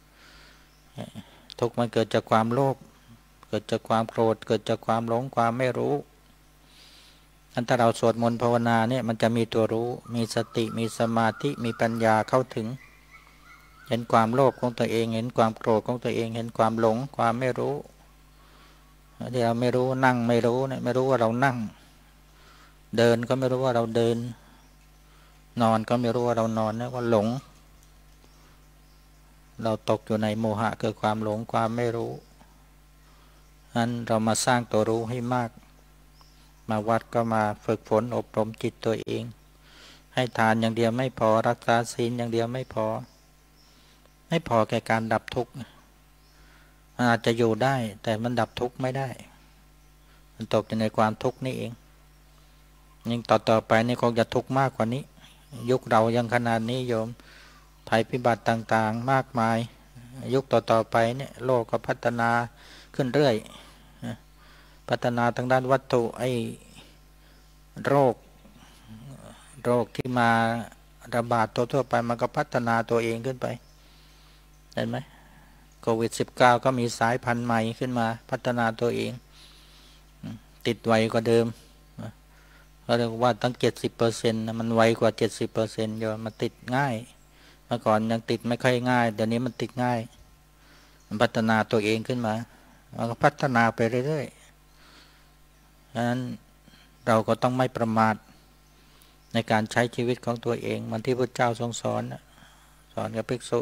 ทุกข์มันเกิดจากความโลภเกิดจากความโกรธเกิดจากความหลงความไม่รู้อันถ้าเราสวดมนต์ภาวนาเนี่ยมันจะมีตัวรู้มีสติมีสมาธิมีปัญญาเข้าถึงเห็นความโลภของตัวเองเห็นความโกรธของตัวเองเห็นความหลงความไม่รู้ที่เราไม่รู้นั่งไม่รู้เนี่ยไม่รู้ว่าเรานั่งเดินก็ไม่รู้ว่าเราเดินนอนก็ไม่รู้ว่าเรานอนนะว่าหลงเราตกอยู่ในโมหะเกิดความหลงความไม่รู้นั้นเรามาสร้างตัวรู้ให้มากมาวัดก็มาฝึกฝนอบรมจิตตัวเองให้ทานอย่างเดียวไม่พอรักษาศีลอย่างเดียวไม่พอไม่พอแก่การดับทุกข์มันอาจจะอยู่ได้แต่มันดับทุกข์ไม่ได้มันตกอยู่ในความทุกข์นี่เองยิ่งต่อต่อไปนี่คงจะทุกข์มากกว่านี้ยุคเรายังขนาดนี้โยมภัยพิบัติต่างๆมากมายยุคต่อๆไปเนี่ยโลกก็พัฒนาขึ้นเรื่อยพัฒนาทางด้านวัตถุไอ้โรคโรคที่มาระบาดตัวทั่วไปมันก็พัฒนาตัวเองขึ้นไปเห็นไหมโควิด สิบเก้า ก็มีสายพันธุ์ใหม่ขึ้นมาพัฒนาตัวเองติดไวกว่าเดิมก็เรียกว่าตั้ง เจ็ดสิบเปอร์เซ็นต์ นะมันไวกว่า เจ็ดสิบเปอร์เซ็นต์ โยมมันติดง่ายเมื่อก่อนยังติดไม่ค่อยง่ายเดี๋ยวนี้มันติดง่ายมันพัฒนาตัวเองขึ้นมามันก็พัฒนาไปเรื่อยๆฉะนั้นเราก็ต้องไม่ประมาทในการใช้ชีวิตของตัวเองมันที่พระเจ้าทรงสอนสอนกับภิกษุ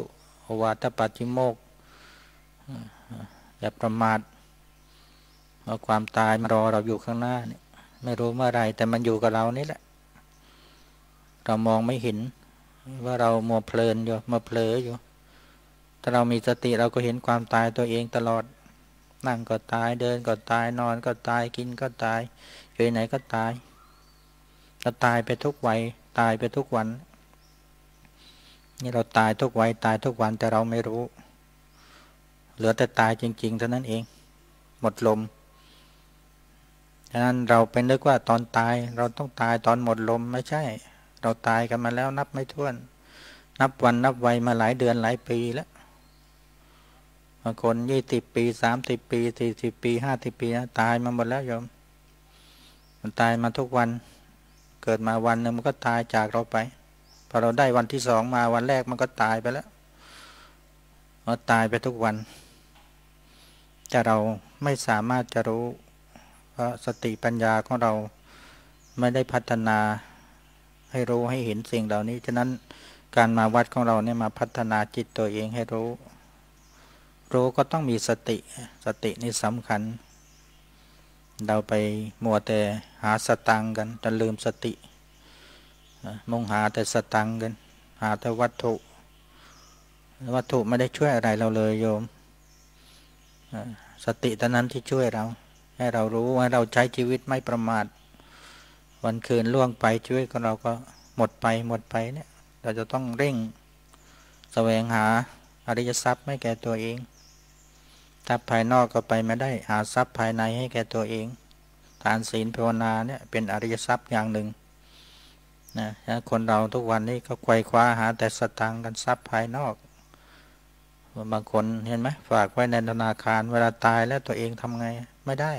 โอวาทปาติโมกข์อย่าประมาทเพราะความตายมารอเราอยู่ข้างหน้านี่ไม่รู้เมื่อไรแต่มันอยู่กับเรานี่แหละเรามองไม่เห็นว่าเรามัวเพลินอยู่มัวเผลออยู่ถ้าเรามีสติเราก็เห็นความตายตัวเองตลอดนั่งก็ตายเดินก็ตายนอนก็ตายกินก็ตายอยู่ไหนก็ตายเราตายไปทุกวัยตายไปทุกวันนี่เราตายทุกวัยตายทุกวันแต่เราไม่รู้เหลือแต่ตายจริงๆเท่านั้นเองหมดลมฉะนั้นเราไปนึกว่าตอนตายเราต้องตายตอนหมดลมไม่ใช่เราตายกันมาแล้วนับไม่ถ้วนนับวันนับวัยมาหลายเดือนหลายปีแล้วบางคนยี่สิบปีสามสิบปีสี่สิบปีห้าสิบปีนะตายมาหมดแล้วโยมมันตายมาทุกวันเกิดมาวันหนึ่งมันก็ตายจากเราไปพอเราได้วันที่สองมาวันแรกมันก็ตายไปแล้วมันตายไปทุกวันแต่เราไม่สามารถจะรู้เพราะสติปัญญาของเราไม่ได้พัฒนาให้รู้ให้เห็นสิ่งเหล่านี้ฉะนั้นการมาวัดของเราเนี่ยมาพัฒนาจิตตัวเองให้รู้รู้ก็ต้องมีสติสตินี่สำคัญเราไปมัวแต่หาสตังกันจนลืมสติมุ่งหาแต่สตังกันหาแต่วัตถุวัตถุไม่ได้ช่วยอะไรเราเลยโยมสติเท่านั้นที่ช่วยเราให้เรารู้ว่าเราใช้ชีวิตไม่ประมาทวันคืนล่วงไปชีวิตของเราก็หมดไปหมดไปเนี่ยเราจะต้องเร่งแสวงหาอริยทรัพย์ให้แก่ตัวเองทรัพย์ภายนอกก็ไปไม่ได้หาทรัพย์ภายในให้แก่ตัวเองทานศีลภาวนาเนี่ยเป็นอริยทรัพย์อย่างหนึ่งนะคนเราทุกวันนี้ก็ไขว่คว้าหาแต่สตังค์กันทรัพย์ภายนอกบางคนเห็นไหมฝากไว้ในธนาคารเวลาตายแล้วตัวเองทำไงไม่ได้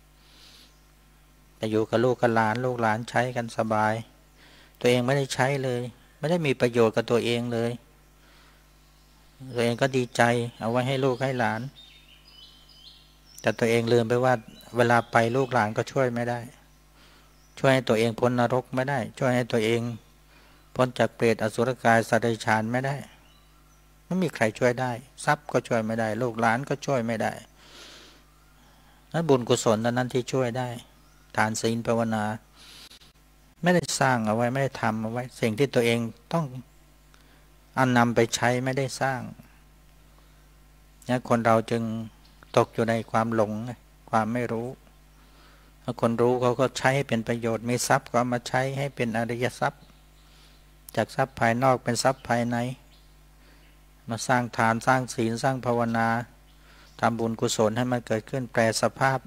แต่อยู่กับลูกกับหลานลูกหลานใช้กันสบายตัวเองไม่ได้ใช้เลยไม่ได้มีประโยชน์กับตัวเองเลยตัวเองก็ดีใจเอาไว้ให้ลูกให้หลานแต่ตัวเองลืมไปว่าเวลาไปลูกหลานก็ช่วยไม่ได้ช่วยให้ตัวเองพ้นนรกไม่ได้ช่วยให้ตัวเองพ้นจากเปรตอสุรกายสัตว์เดรัจฉานไม่ได้ไม่มีใครช่วยได้ทรัพย์ก็ช่วยไม่ได้ลูกหลานก็ช่วยไม่ได้นั้นบุญกุศลนั้นที่ช่วยได้ทานศีลภาวนาไม่ได้สร้างเอาไว้ไม่ได้ทำเอาไว้สิ่งที่ตัวเองต้องเอานำไปใช้ไม่ได้สร้างเนี่ยคนเราจึงตกอยู่ในความหลงความไม่รู้ถ้าคนรู้เขาก็ใช้ให้เป็นประโยชน์มีทรัพย์ก็เอามาใช้ให้เป็นอริยทรัพย์จากทรัพย์ภายนอกเป็นทรัพย์ภายในมาสร้างทานสร้างศีลสร้างภาวนาทำบุญกุศลให้มันเกิดขึ้นแปลสภาพ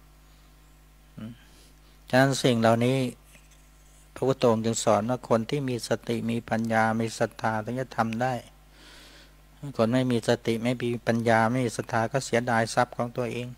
ฉะนั้นสิ่งเหล่านี้พระพุทธองค์จึงสอนว่าคนที่มีสติมีปัญญามีศรัทธาถึงจะทำได้คนไม่มีสติไม่มีปัญญาไม่มีศรัทธาก็เสียดายทรัพย์ของตัวเอง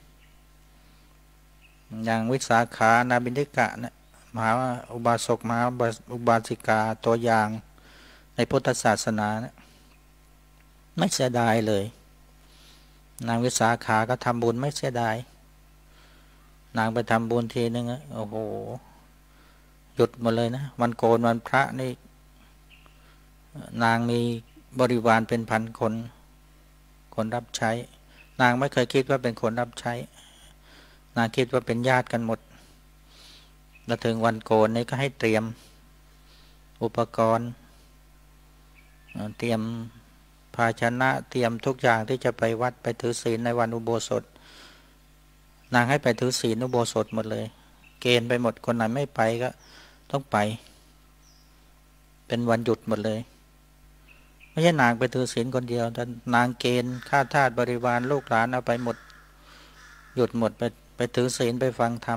อย่างวิสาขานาบิณฑิกะเนี่ยมหาอุบาสกมหาอุบาสิกาตัวอย่างในพุทธศาสนาเนี่ยไม่เสียดายเลยนางวิสาขาก็ทำบุญไม่เสียดายนางไปทำบุญทีนึงโอ้โหหยุดหมดเลยนะวันโกนวันพระนี่นางมีบริวารเป็นพันคนคนรับใช้นางไม่เคยคิดว่าเป็นคนรับใช้นางคิดว่าเป็นญาติกันหมดแล้วถึงวันโกนนี่ก็ให้เตรียมอุปกรณ์เตรียมภาชนะเตรียมทุกอย่างที่จะไปวัดไปถือศีลในวันอุโบสถนางให้ไปถือศีลอุโบสถหมดเลยเกณฑ์ไปหมดคนไหนไม่ไปก็ต้องไปเป็นวันหยุดหมดเลยไม่ใช่นางไปถือศีลคนเดียวแต่นางเกณฑ์ข้าทาสบริวารลูกหลานเอาไปหมดหยุดหมดไปไปถือศีลไปฟังธรรม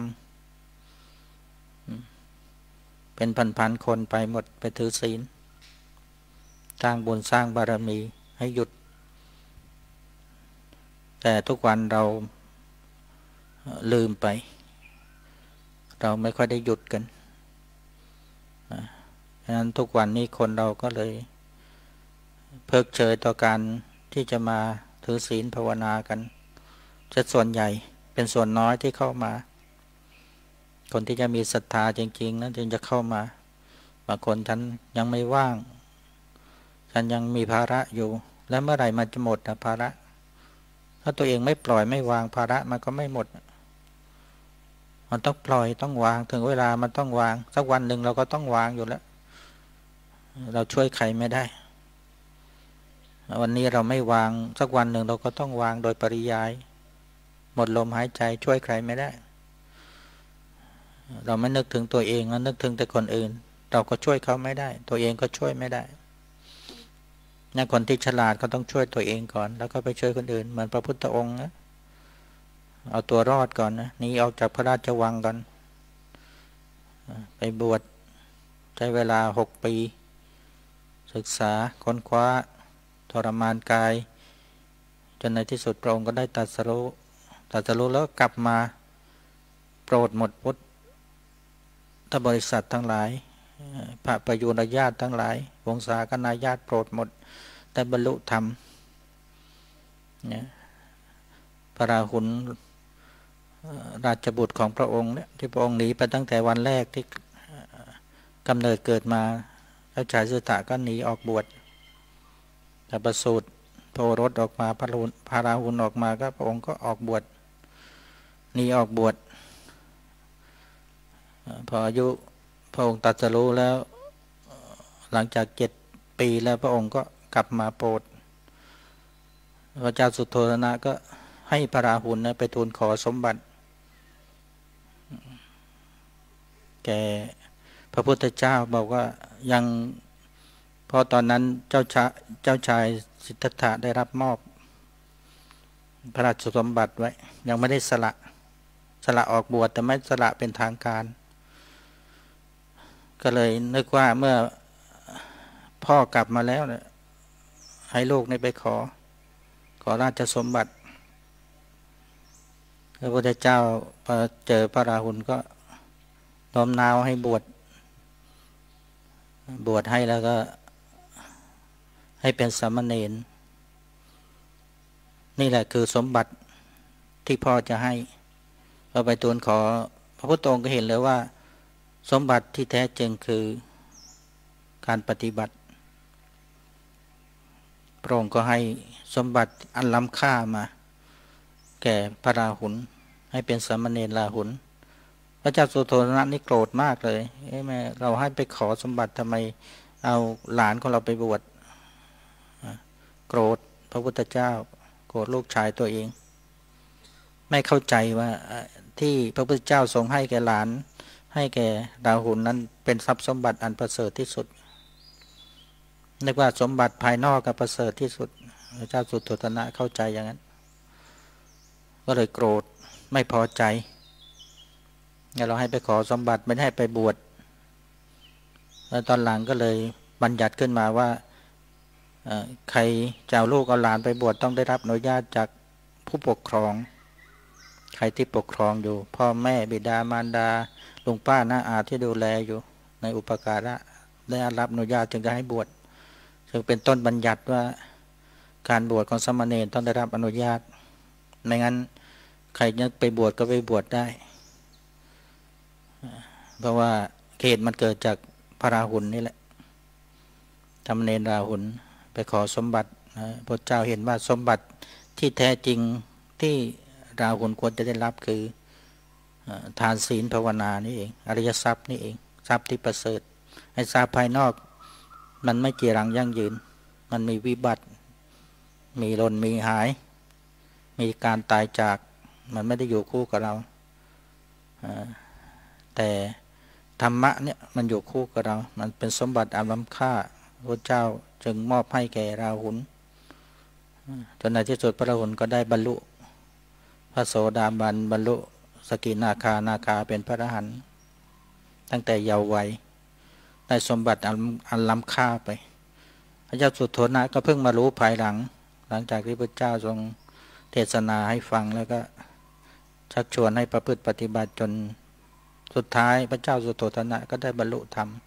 เป็นพันๆคนไปหมดไปถือศีลสร้างบุญสร้างบารมีให้หยุดแต่ทุกวันเราลืมไปเราไม่ค่อยได้หยุดกันฉะนั้นทุกวันนี้คนเราก็เลยเพิกเฉยต่อการที่จะมาถือศีลภาวนากันจะส่วนใหญ่เป็นส่วนน้อยที่เข้ามาคนที่จะมีศรัทธาจริงๆนั้นจึงจะเข้ามาบางคนท่านยังไม่ว่างท่านยังมีภาระอยู่แล้วเมื่อไหร่มันจะหมดนะภาระถ้าตัวเองไม่ปล่อยไม่วางภาระมันก็ไม่หมดมันต้องปล่อยต้องวางถึงเวลามันต้องวางสักวันหนึ่งเราก็ต้องวางอยู่แล้วเราช่วยใครไม่ได้วันนี้เราไม่วางสักวันหนึ่งเราก็ต้องวางโดยปริยายหมดลมหายใจช่วยใครไม่ได้เราไม่นึกถึงตัวเองแล้วนึกถึงแต่คนอื่นเราก็ช่วยเขาไม่ได้ตัวเองก็ช่วยไม่ได้นี่คนที่ฉลาดก็ต้องช่วยตัวเองก่อนแล้วก็ไปช่วยคนอื่นเหมือนพระพุทธองค์นะเอาตัวรอดก่อนนะหนีออกจากพระราชวังก่อนไปบวชใช้เวลาหกปีศึกษาค้นคว้าทรมานกายจนในที่สุดพระองค์ก็ได้ตรัสรู้ตรัสรู้แล้วกลับมาโปรดหมดพุทธบริษัททั้งหลายพระประยุรญาติทั้งหลายวงศาคณาญาติโปรดหมดได้บรรลุธรรมเนี่ยพระราหุลราชบุตรของพระองค์เนี่ยที่พระองค์หนีไปตั้งแต่วันแรกที่กำเนิดเกิดมาแล้วชายสุตะก็หนีออกบวชแต่ประสูติพระโอรสออกมาพระราหุลพระราหุลออกมาก็พระองค์ก็ออกบวชหนีออกบวชพออายุพระองค์ตรัสรู้แล้วหลังจากเจ็ดปีแล้วพระองค์ก็กลับมาโปรดพระเจ้าสุโธทนะก็ให้พระราหุลนะไปทูลขอสมบัติแก่พระพุทธเจ้าบอกว่ายังพอตอนนั้นเจ้าชายเจ้าชายสิทธัตถะได้รับมอบพระราชสมบัติไว้ยังไม่ได้สละสละออกบวชแต่ไม่สละเป็นทางการก็เลยนึกว่าเมื่อพ่อกลับมาแล้วเนี่ยให้ลูกนี่ไปขอขอราชสมบัติพระพุทธเจ้าพอเจอพระราหุลก็โน้มน้าวให้บวชบวชให้แล้วก็ให้เป็นสามเณรนี่แหละคือสมบัติที่พ่อจะให้เราไปทูลขอพระพุทธองค์ก็เห็นเลยว่าสมบัติที่แท้จริงคือการปฏิบัติพระองค์ก็ให้สมบัติอันล้ำค่ามาแก่พระราหุลให้เป็นสามเณรราหุลพระเจ้าสุโธทนะนี่โกรธมากเลยเอ๊ะแม่เราให้ไปขอสมบัติทำไมเอาหลานของเราไปบวชโกรธพระพุทธเจ้าโกรธลูกชายตัวเองไม่เข้าใจว่าที่พระพุทธเจ้าทรงให้แก่หลานให้แก่ราหุลนั้นเป็นทรัพย์สมบัติอันประเสริฐที่สุดนึกว่าสมบัติภายนอกกับประเสริฐที่สุดพระเจ้าสุโธทนะเข้าใจอย่างนั้นก็เลยโกรธไม่พอใจเราให้ไปขอสมบัติไม่ให้ไปบวชแล้วตอนหลังก็เลยบัญญัติขึ้นมาว่าใครจะเอาลูกเอาหลานไปบวชต้องได้รับอนุญาตจากผู้ปกครองใครที่ปกครองอยู่พ่อแม่บิดามารดาลุงป้าน้าอาที่ดูแลอยู่ในอุปการะได้รับอนุญาตจึงจะให้บวชจึงเป็นต้นบัญญัติว่าการบวชของสามเณรต้องได้รับอนุญาตไม่งั้นใครจะไปบวชก็ไปบวชได้เพราะว่าเหตุมันเกิดจากพระราหุลนี่แหละสามเณรราหุลไปขอสมบัติพระเจ้าเห็นว่าสมบัติที่แท้จริงที่ราหุลควรจะได้รับคือทานศีลภาวนานี่เองอริยทรัพย์นี่เองทรัพย์ที่ประเสริฐไอ้ทรัพย์ภายนอกมันไม่จีรังยั่งยืนมันมีวิบัติมีหล่นมีหายมีการตายจากมันไม่ได้อยู่คู่กับเราแต่ธรรมะเนี่ยมันอยู่คู่กับเรามันเป็นสมบัติอันล้ำค่าพระเจ้าจึงมอบให้แก่ราหุลจนในที่สุดพระราหุลก็ได้บรรลุพระโสดาบันบรรลุสกิทาคานาคาเป็นพระอรหันต์ตั้งแต่เยาว์วัยได้สมบัติอันล้ำค่าไปพระเจ้าสุโธทนะก็เพิ่งมารู้ภายหลังหลังจากที่พระเจ้าทรงเทศนาให้ฟังแล้วก็ชักชวนให้ประพฤติปฏิบัติจนสุดท้ายพระเจ้าสุโธทนะก็ได้บรรลุธรรม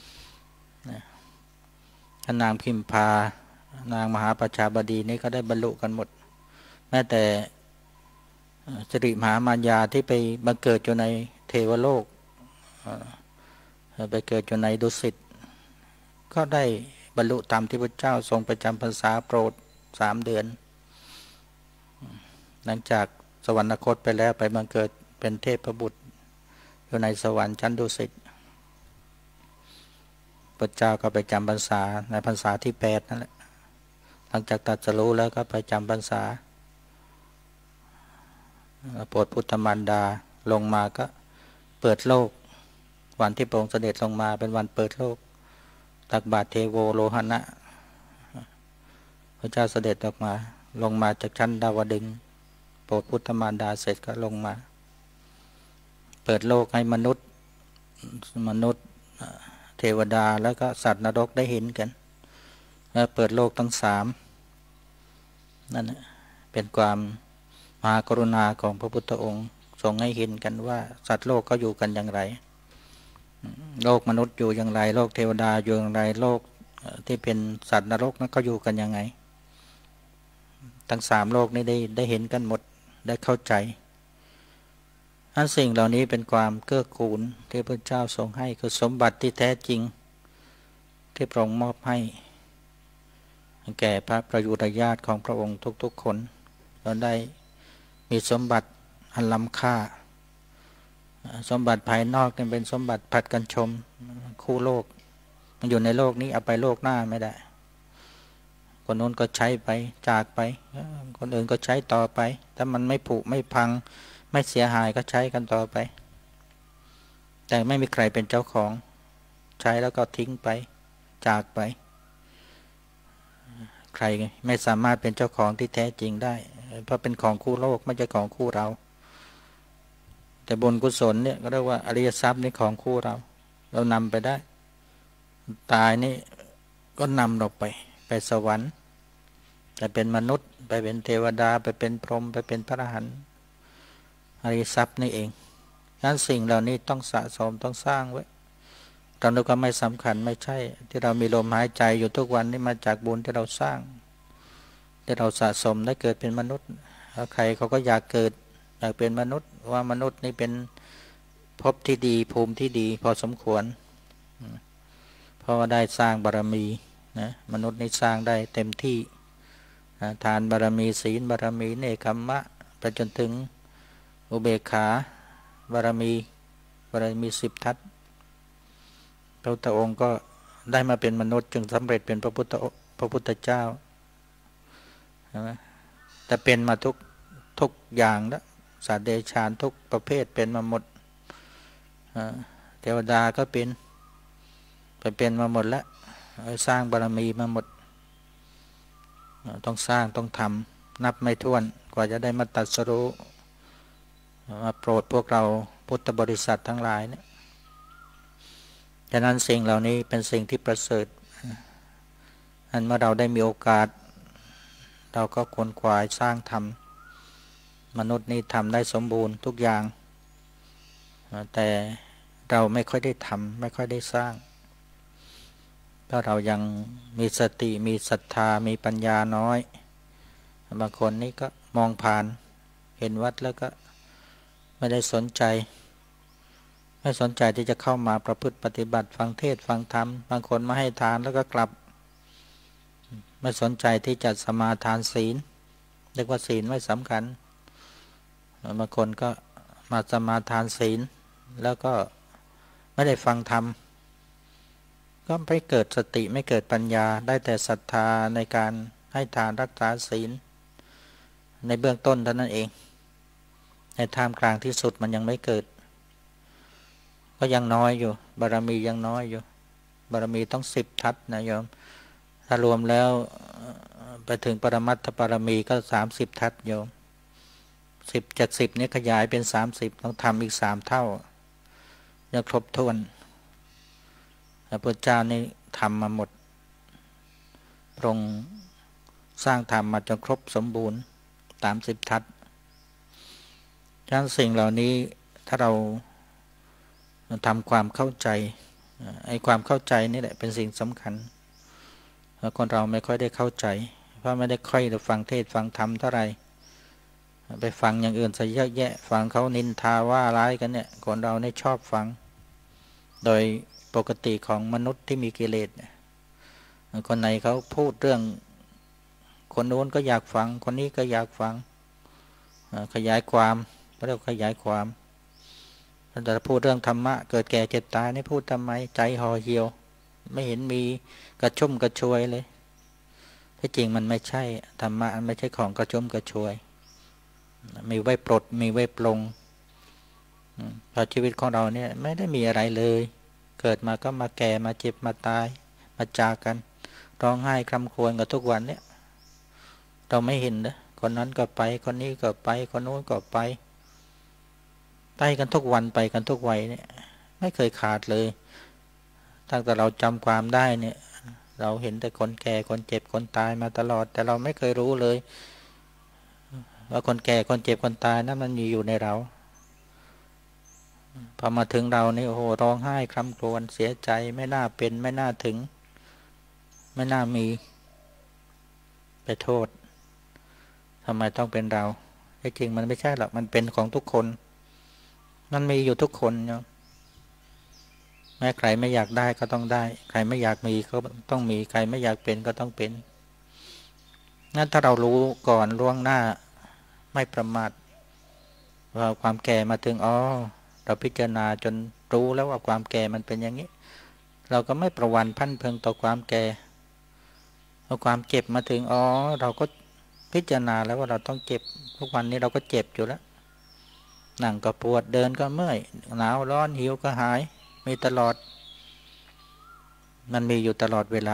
นางพิมพานางมหาประชาบดีนี่ก็ได้บรรลุกันหมดแม้แต่สิริมหามารยาที่ไปบังเกิดอยู่ในเทวโลกไปเกิดอยู่ในดุสิตก็ได้บรรลุธรรมที่พระเจ้าทรงประจำพรรษาโปรดสามเดือนหลังจากสวรรคตไปแล้วไปบังเกิดเป็นเทพบุตรอยู่ในสวรรค์ชั้นดุสิตพระเจ้าก็ไปจำพรรษาในพรรษาที่แปดนั่นแหละหลังจากตรัสรู้แล้วก็ไปจำพรรษาโปรดพุทธมารดาลงมาก็เปิดโลกวันที่พระองค์เสด็จลงมาเป็นวันเปิดโลกตักบาตรเทโวโลหณะพระเจ้าเสด็จออกมาลงมาจากชั้นดาวดึงส์โปรดพุทธมารดาเสร็จก็ลงมาเปิดโลกให้มนุษย์มนุษย์เทวดาแล้วก็สัตว์นรกได้เห็นกันแล้วเปิดโลกทั้งสามนั่นเป็นความมหากรุณาของพระพุทธองค์ทรงให้เห็นกันว่าสัตว์โลกก็อยู่กันอย่างไรโลกมนุษย์อยู่อย่างไรโลกเทวดาอยู่อย่างไรโลกที่เป็นสัตว์นรกนั้นก็อยู่กันยังไงทั้งสามโลกนี้ได้ได้เห็นกันหมดได้เข้าใจอันสิ่งเหล่านี้เป็นความเกื้อกูลที่พระเจ้าทรงให้คือสมบัติที่แท้จริงที่พระองค์มอบให้แก่พระประยุรญาติของพระองค์ทุกๆคนเราได้มีสมบัติอันล้ำค่าสมบัติภายนอกนี่เป็นสมบัติผัดกันชมคู่โลกมันอยู่ในโลกนี้เอาไปโลกหน้าไม่ได้คนโน้นก็ใช้ไปจากไปคนอื่นก็ใช้ต่อไปถ้ามันไม่ผุไม่พังไม่เสียหายก็ใช้กันต่อไปแต่ไม่มีใครเป็นเจ้าของใช้แล้วก็ทิ้งไปจากไปใครไม่สามารถเป็นเจ้าของที่แท้จริงได้เพราะเป็นของคู่โลกไม่ใช่ของคู่เราแต่บุญกุศลเนี่ยก็เรียกว่าอริยทรัพย์นี่ของคู่เราเรานำไปได้ตายนี่ก็นำเราไปไปสวรรค์ไปเป็นมนุษย์ไปเป็นเทวดาไปเป็นพรหมไปเป็นพระอรหันต์อริยทรัพย์นี่เองงั้นสิ่งเหล่านี้ต้องสะสมต้องสร้างไว้เราดูก็ไม่สำคัญไม่ใช่ที่เรามีลมหายใจอยู่ทุกวันนี่มาจากบุญที่เราสร้างที่เราสะสมได้เกิดเป็นมนุษย์ใครเขาก็อยากเกิดอยากเป็นมนุษย์ว่ามนุษย์นี่เป็นภพที่ดีภูมิที่ดีพอสมควรเพราะว่าได้สร้างบารมีนะมนุษย์นี่สร้างได้เต็มที่นะทานบารมีศีลบารมีเนกขัมมะไปจนถึงอุเบกขาบารมีบารมีสิบทัศพระพุทธองค์ก็ได้มาเป็นมนุษย์จึงสำเร็จเป็นพระพุทธพระพุทธเจ้าใช่ไหมแต่เป็นมาทุกทุกอย่างแล้วสัตว์เดรัจฉานทุกประเภทเป็นมาหมดเทวดาก็เป็นไปเป็นมาหมดแล้วสร้างบารมีมาหมดต้องสร้างต้องทำนับไม่ถ้วนกว่าจะได้มาตรัสรู้มาโปรดพวกเราพุทธบริษัททั้งหลายเนี่ยฉะนั้นสิ่งเหล่านี้เป็นสิ่งที่ประเสริฐอันเมื่อเราได้มีโอกาสเราก็ควรขวายสร้างทำมนุษย์นี่ทำได้สมบูรณ์ทุกอย่างแต่เราไม่ค่อยได้ทำไม่ค่อยได้สร้างเพราะเรายังมีสติมีศรัทธามีปัญญาน้อยบางคนนี่ก็มองผ่านเห็นวัดแล้วก็ไม่ได้สนใจไม่สนใจที่จะเข้ามาประพฤติปฏิบัติฟังเทศฟังธรรมบางคนมาให้ทานแล้วก็กลับไม่สนใจที่จะสมาทานศีลเรียกว่าศีลไม่สำคัญบางคนก็มาสมาทานศีลแล้วก็ไม่ได้ฟังธรรมก็ไม่เกิดสติไม่เกิดปัญญาได้แต่ศรัทธาในการให้ทานรักษาศีลในเบื้องต้นเท่านั้นเองในท่ามกลางที่สุดมันยังไม่เกิดก็ยังน้อยอยู่บารมียังน้อยอยู่บารมีต้องสิบทัศนะโยมถ้ารวมแล้วไปถึงปรมัตถบารมีก็สามสิบทัศโยมสิบจากสิบนี้ขยายเป็นสามสิบต้องทำอีกสามเท่าจะครบถ้วนพระพุทธเจ้านี่ทำมาหมดพระองค์สร้างธรรมมาจนครบสมบูรณ์สามสิบทัศฉะนั้นสิ่งเหล่านี้ถ้าเราทำความเข้าใจไอ้ความเข้าใจนี่แหละเป็นสิ่งสำคัญคนเราไม่ค่อยได้เข้าใจเพราะไม่ได้ค่อยได้ฟังเทศฟังธรรมเท่าไหร่ไปฟังอย่างอื่นซะเยอะแยะฟังเขานินทาว่าร้ายกันเนี่ยคนเราเนี่ยชอบฟังโดยปกติของมนุษย์ที่มีกิเลสคนไหนเขาพูดเรื่องคนโน้นก็อยากฟังคนนี้ก็อยากฟังขยายความเรียกขยายความแต่พูดเรื่องธรรมะเกิดแก่เจ็บตายนี่พูดทำไมใจห่อเหี่ยวไม่เห็นมีกระชุ่มกระชวยเลยที่จริงมันไม่ใช่ธรรมะมันไม่ใช่ของกระชุ่มกระชวยมีไว้ปลดมีไว้ปลงเพราะชีวิตของเราเนี่ยไม่ได้มีอะไรเลยเกิดมาก็มาแก่มาเจ็บมาตายมาจากกันร้องไห้คร่ำครวญกันทุกวันเนี่ยเราไม่เห็นนะคนนั้นก็ไปคนนี้ก็ไปคนโน้นก็ไปไปกันทุกวันไปกันทุกวัยเนี่ยไม่เคยขาดเลยตั้งแต่เราจำความได้เนี่ยเราเห็นแต่คนแก่คนเจ็บคนตายมาตลอดแต่เราไม่เคยรู้เลยว่าคนแก่คนเจ็บคนตายนั้นมันมีอยู่ในเราพอมาถึงเรานี่โอ้โหร้องไห้คร่ำครวญเสียใจไม่น่าเป็นไม่น่าถึงไม่น่ามีไปโทษทำไมต้องเป็นเราที่จริงมันไม่ใช่หรอกมันเป็นของทุกคนมันมีอยู่ทุกคนเนาะแม้ใครไม่อยากได้ก็ต้องได้ใครไม่อยากมีก็ต้องมีใครไม่อยากเป็นก็ต้องเป็นงั้นถ้าเรารู้ก่อนล่วงหน้าไม่ประมาทว่าความแก่มาถึงอ๋อเราพิจารณาจนรู้แล้วว่าความแก่มันเป็นอย่างนี้เราก็ไม่ประวันพันเพิงต่อความแก่พอความเจ็บมาถึงอ๋อเราก็พิจารณาแล้วว่าเราต้องเจ็บทุกวันนี้เราก็เจ็บอยู่แล้วนั่งก็ปวดเดินก็เมื่อยหนาวร้อนหิวก็หายมีตลอดมันมีอยู่ตลอดเวลา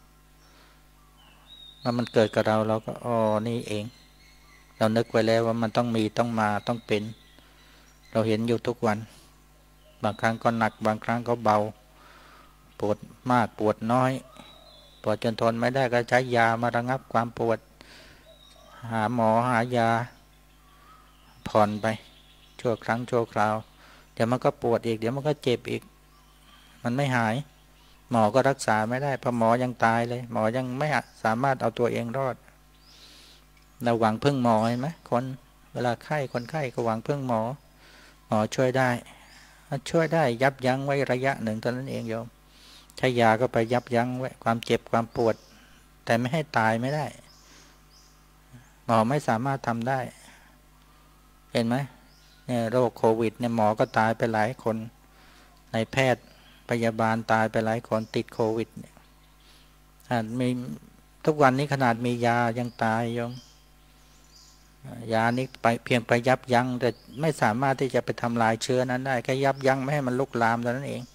เมื่อมันเกิดกับเราเราก็อ๋อนี่เองเรานึกไว้แล้วว่ามันต้องมีต้องมาต้องเป็นเราเห็นอยู่ทุกวันบางครั้งก็หนักบางครั้งก็เบาปวดมากปวดน้อยปวดจนทนไม่ได้ก็ใช้ยามาระงับความปวดหาหมอหายาผ่อนไปชั่วครั้งชั่วคราวเดี๋ยวมันก็ปวดอีกเดี๋ยวมันก็เจ็บอีกมันไม่หายหมอก็รักษาไม่ได้เพราะหมอยังตายเลยหมอยังไม่สามารถเอาตัวเองรอดเราหวังพึ่งหมอเห็นไหมคนเวลาไข้คนไข้ก็หวังพึ่งหมอหมอช่วยได้ช่วยได้ยับยั้งไว้ระยะหนึ่งเท่านั้นเองโยมใช้ยาก็ไปยับยั้งไว้ความเจ็บความปวดแต่ไม่ให้ตายไม่ได้หมอไม่สามารถทำได้เห็นไหมเนี่ยโรคโควิดเนี่ยหมอก็ตายไปหลายคนในแพทย์พยาบาลตายไปหลายคนติดโควิดเนี่ยมีทุกวันนี้ขนาดมียายังตายโยมยานี้ไปเพียงไปยับยั้งแต่ไม่สามารถที่จะไปทำลายเชื้อนั้นได้แค่ยับยั้งไม่ให้มันลุกลามเท่านั้นเอง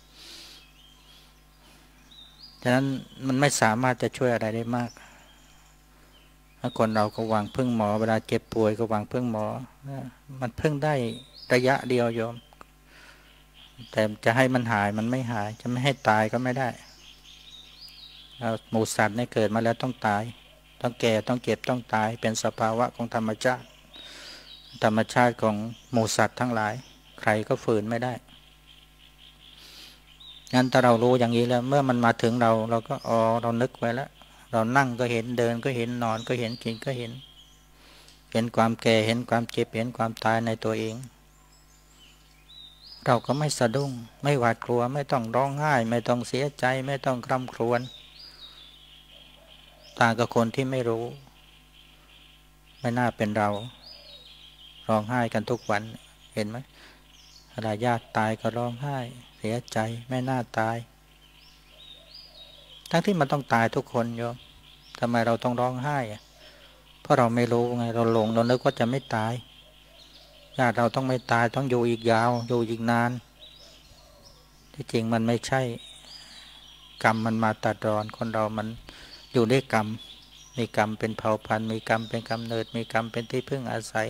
ฉะนั้นมันไม่สามารถจะช่วยอะไรได้มากถ้าคนเราก็หวังพึ่งหมอเวลาเจ็บป่วยก็หวังพึ่งหมอมันพึ่งได้ระยะเดียวโยมแต่จะให้มันหายมันไม่หายจะไม่ให้ตายก็ไม่ได้หมูสัตว์เนี่ยเกิดมาแล้วต้องตายต้องแก่ต้องเจ็บต้องตายเป็นสภาวะของธรรมชาติธรรมชาติของหมูสัตว์ทั้งหลายใครก็ฝืนไม่ได้งั้นถ้าเรารู้อย่างนี้แล้วเมื่อมันมาถึงเราเราก็อ๋อเรานึกไว้แล้วเรานั่งก็เห็นเดินก็เห็นนอนก็เห็นกินก็เห็นเห็นความแก่เห็นความเจ็บเห็นความตายในตัวเองเราก็ไม่สะดุ้งไม่หวาดกลัวไม่ต้องร้องไห้ไม่ต้องเสียใจไม่ต้องคร่ำครวญต่างกับคนที่ไม่รู้ไม่น่าเป็นเราร้องไห้กันทุกวันเห็นไหมเวลาญาติตายก็ร้องไห้เสียใจไม่น่าตายทั้งที่มันต้องตายทุกคนโยมทำไมเราต้องร้องไห้เพราะเราไม่รู้ไงเราหลงเรานึกว่าจะไม่ตายญาติเราต้องไม่ตายต้องอยู่อีกยาวอยู่อีกนานที่จริงมันไม่ใช่กรรมมันมาตัดรอนคนเรามันอยู่ด้วยกรรมมีกรรมเป็นเผ่าพันธุ์มีกรรมเป็นกำเนิดมีกรรมเป็นที่พึ่งอาศัย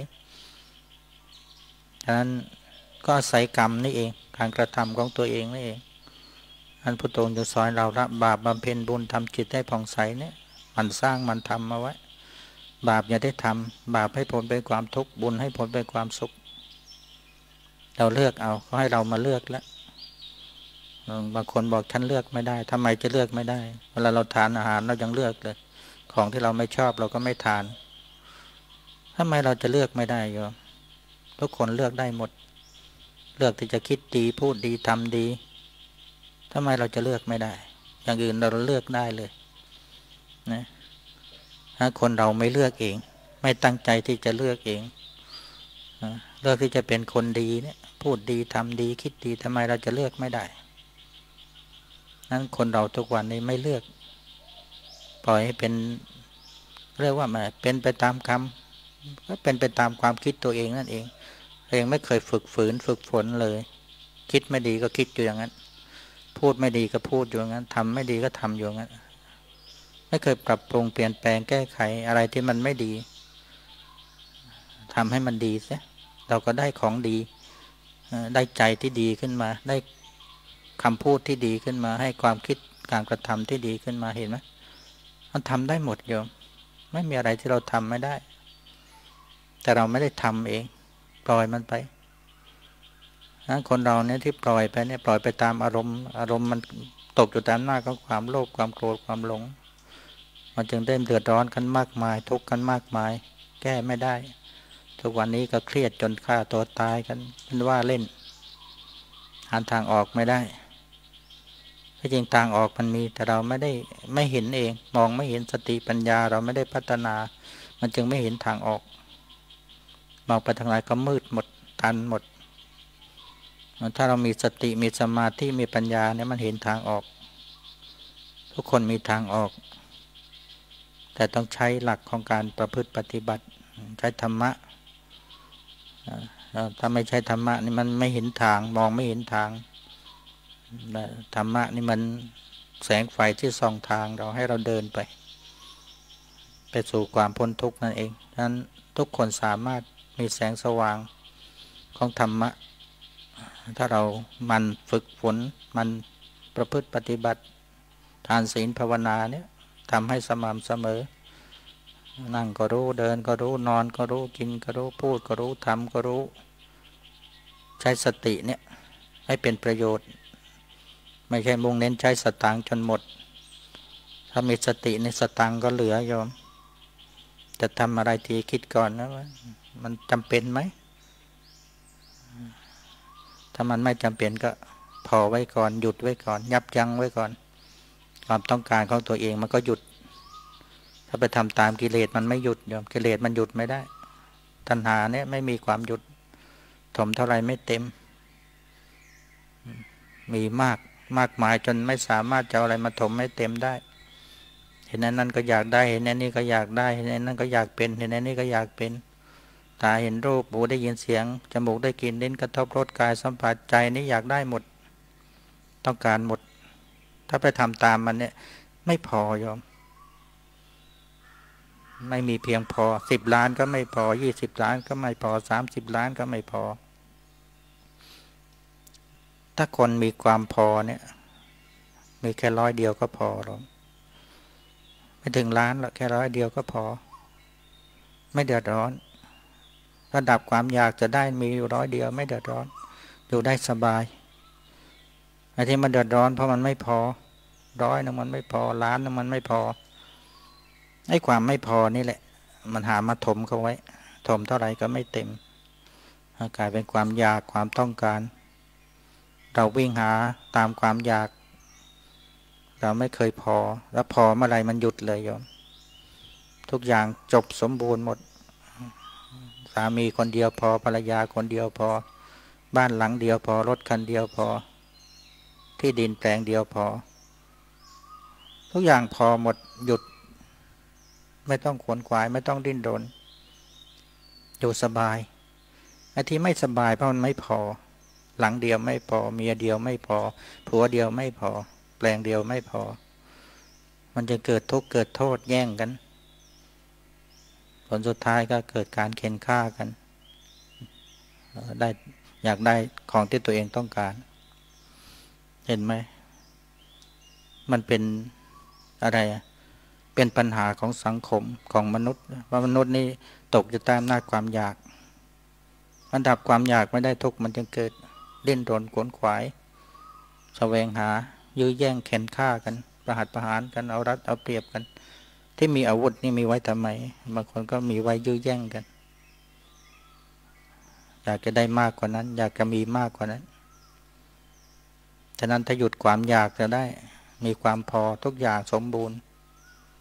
ฉะนั้นก็อาศัยกรรมนี่เองการกระทำของตัวเองนี่เองอันพุทโธจะสอนเราละบาปบำเพ็ญบุญทำจิตให้ผ่องใสเนี่ยมันสร้างมันทำมาไว้บาปอย่าได้ทำบาปให้ผลเป็นความทุกข์บุญให้ผลเป็นความสุขเราเลือกเอาเขาให้เรามาเลือกแล้วบางคนบอกฉันเลือกไม่ได้ทำไมจะเลือกไม่ได้เวลาเราทานอาหารเรายังเลือกเลยของที่เราไม่ชอบเราก็ไม่ทานทำไมเราจะเลือกไม่ได้โยมทุกคนเลือกได้หมดเลือกที่จะคิดดีพูดดีทำดีทำไมเราจะเลือกไม่ได้อย่างอื่นเราเลือกได้เลยนะถ้าคนเราไม่เลือกเองไม่ตั้งใจที่จะเลือกเองเลือกที่จะเป็นคนดีเนี่ยพูดดีทำดีคิดดีทำไมเราจะเลือกไม่ได้นั้นคนเราทุกวันนี้ไม่เลือกปล่อยให้เป็นเรียกว่ามันเป็นไปตามกรรมก็เป็นไปตามความคิดตัวเองนั่นเองเองไม่เคยฝึกฝืนฝึกฝนเลยคิดไม่ดีก็คิดอยู่อย่างนั้นพูดไม่ดีก็พูดอยู่อย่างนั้นทำไม่ดีก็ทำอยู่อย่างนั้นไม่เคยปรับปรุงเปลี่ยนแปลงแก้ไขอะไรที่มันไม่ดีทำให้มันดีซะเราก็ได้ของดีได้ใจที่ดีขึ้นมาได้คำพูดที่ดีขึ้นมาให้ความคิดการกระทำที่ดีขึ้นมาเห็นไหมมันทำได้หมดโยมไม่มีอะไรที่เราทำไม่ได้แต่เราไม่ได้ทำเองปล่อยมันไปนะคนเราเนี่ยที่ปล่อยไปเนี่ยปล่อยไปตามอารมณ์อารมณ์มันตกอยู่ตามหน้าของความโลภความโกรธความหลงมันจึงได้เดือดร้อนกันมากมายทุกข์กันมากมายแก้ไม่ได้ทุกวันนี้ก็เครียดจนฆ่าตัวตายกันเป็นว่าเล่นหาทางออกไม่ได้ที่จริงทางออกมันมีแต่เราไม่ได้ไม่เห็นเองมองไม่เห็นสติปัญญาเราไม่ได้พัฒนามันจึงไม่เห็นทางออกมองไปทางไหนก็มืดหมดตันหมดถ้าเรามีสติมีสมาธิมีปัญญาเนี่ยมันเห็นทางออกทุกคนมีทางออกแต่ต้องใช้หลักของการประพฤติปฏิบัติใช้ธรรมะถ้าไม่ใช้ธรรมะนี่มันไม่เห็นทางมองไม่เห็นทางธรรมะนี่มันแสงไฟที่ส่องทางเราให้เราเดินไปไปสู่ความพ้นทุกข์นั่นเองฉะนั้นทุกคนสามารถมีแสงสว่างของธรรมะถ้าเรามันฝึกฝนมันประพฤติปฏิบัติทานศีลภาวนาเนี่ยทำให้สม่ำเสมอนั่งก็รู้เดินก็รู้นอนก็รู้กินก็รู้พูดก็รู้ทำก็รู้ใช้สติเนี่ยให้เป็นประโยชน์ไม่ใช่มุ่งเน้นใช้สตางค์จนหมดถ้ามีสติในสตางค์ก็เหลือโยมจะทำอะไรทีคิดก่อนนะว่ามันจำเป็นไหมถ้ามันไม่จำเป็นก็พอไว้ก่อนหยุดไว้ก่อนยับยั้งไว้ก่อนความต้องการของตัวเองมันก็หยุดถ้าไปทำตามกิเลสมันไม่หยุดโยมกิเลสมันหยุดไม่ได้ตัณหาเนี่ยไม่มีความหยุดถมเท่าไรไม่เต็มมีมากมากมายจนไม่สามารถจะเอาอะไรมาถมให้เต็มได้เห็นนั้นนั่นก็อยากได้เห็นนั้นนี่ก็อยากได้เห็นนั้นนั่นก็อยากเป็นเห็นนั้นนี่ก็อยากเป็นตาเห็นรูปหูได้ยินเสียงจมูกได้กลิ่นลิ้นกระทบรสกายสัมผัสใจนี่อยากได้หมดต้องการหมดถ้าไปทำตามมันเนี่ยไม่พอยอมไม่มีเพียงพอสิบล้านก็ไม่พอยี่สิบล้านก็ไม่พอสามสิบล้านก็ไม่พอถ้าคนมีความพอเนี่ยมีแค่ร้อยเดียวก็พอหรอกไม่ถึงล้านหรอกแค่ร้อยเดียวก็พอไม่เดือดร้อนระดับความอยากจะได้มีอยู่ร้อยเดียวไม่เดือดร้อนอยู่ได้สบายไอ้ที่มันเดือดร้อนเพราะมันไม่พอร้อยนึงมันไม่พอล้านนึงมันไม่พอไอ้ความไม่พอนี่แหละมันหามาถมเขาไว้ถมเท่าไหร่ก็ไม่เต็มกลายเป็นความอยากความต้องการเราวิ่งหาตามความอยากเราไม่เคยพอแล้วพอเมื่อไรมันหยุดเลยโยมทุกอย่างจบสมบูรณ์หมดสามีคนเดียวพอภรรยาคนเดียวพอบ้านหลังเดียวพอรถคันเดียวพอที่ดินแปลงเดียวพอทุกอย่างพอหมดหยุดไม่ต้องขวนขวายไม่ต้องดิ้นรนอยู่สบายไอ้ที่ไม่สบายเพราะมันไม่พอหลังเดียวไม่พอเมียเดียวไม่พอผัวเดียวไม่พอแปลงเดียวไม่พอมันจะเกิดทุกข์เกิดโทษแย่งกันผลสุดท้ายก็เกิดการเข็นฆ่ากันได้อยากได้ของที่ตัวเองต้องการเห็นไหมมันเป็นอะไรเป็นปัญหาของสังคมของมนุษย์ว่ามนุษย์นี่ตกอยู่ใต้อำนาจความอยากมันดับความอยากไม่ได้ทุกข์มันจึงเกิดดิ้นรนขวนขวายแสวงหายื้อแย่งเข็นฆ่ากันประหัตประหารกันเอารัดเอาเปรียบกันที่มีอาวุธนี่มีไว้ทำไมบางคนก็มีไว้ยื้อแย่งกันอยากจะได้มากกว่านั้นอยากจะมีมากกว่านั้นฉะนั้นถ้าหยุดความอยากจะได้มีความพอทุกอย่างสมบูรณ์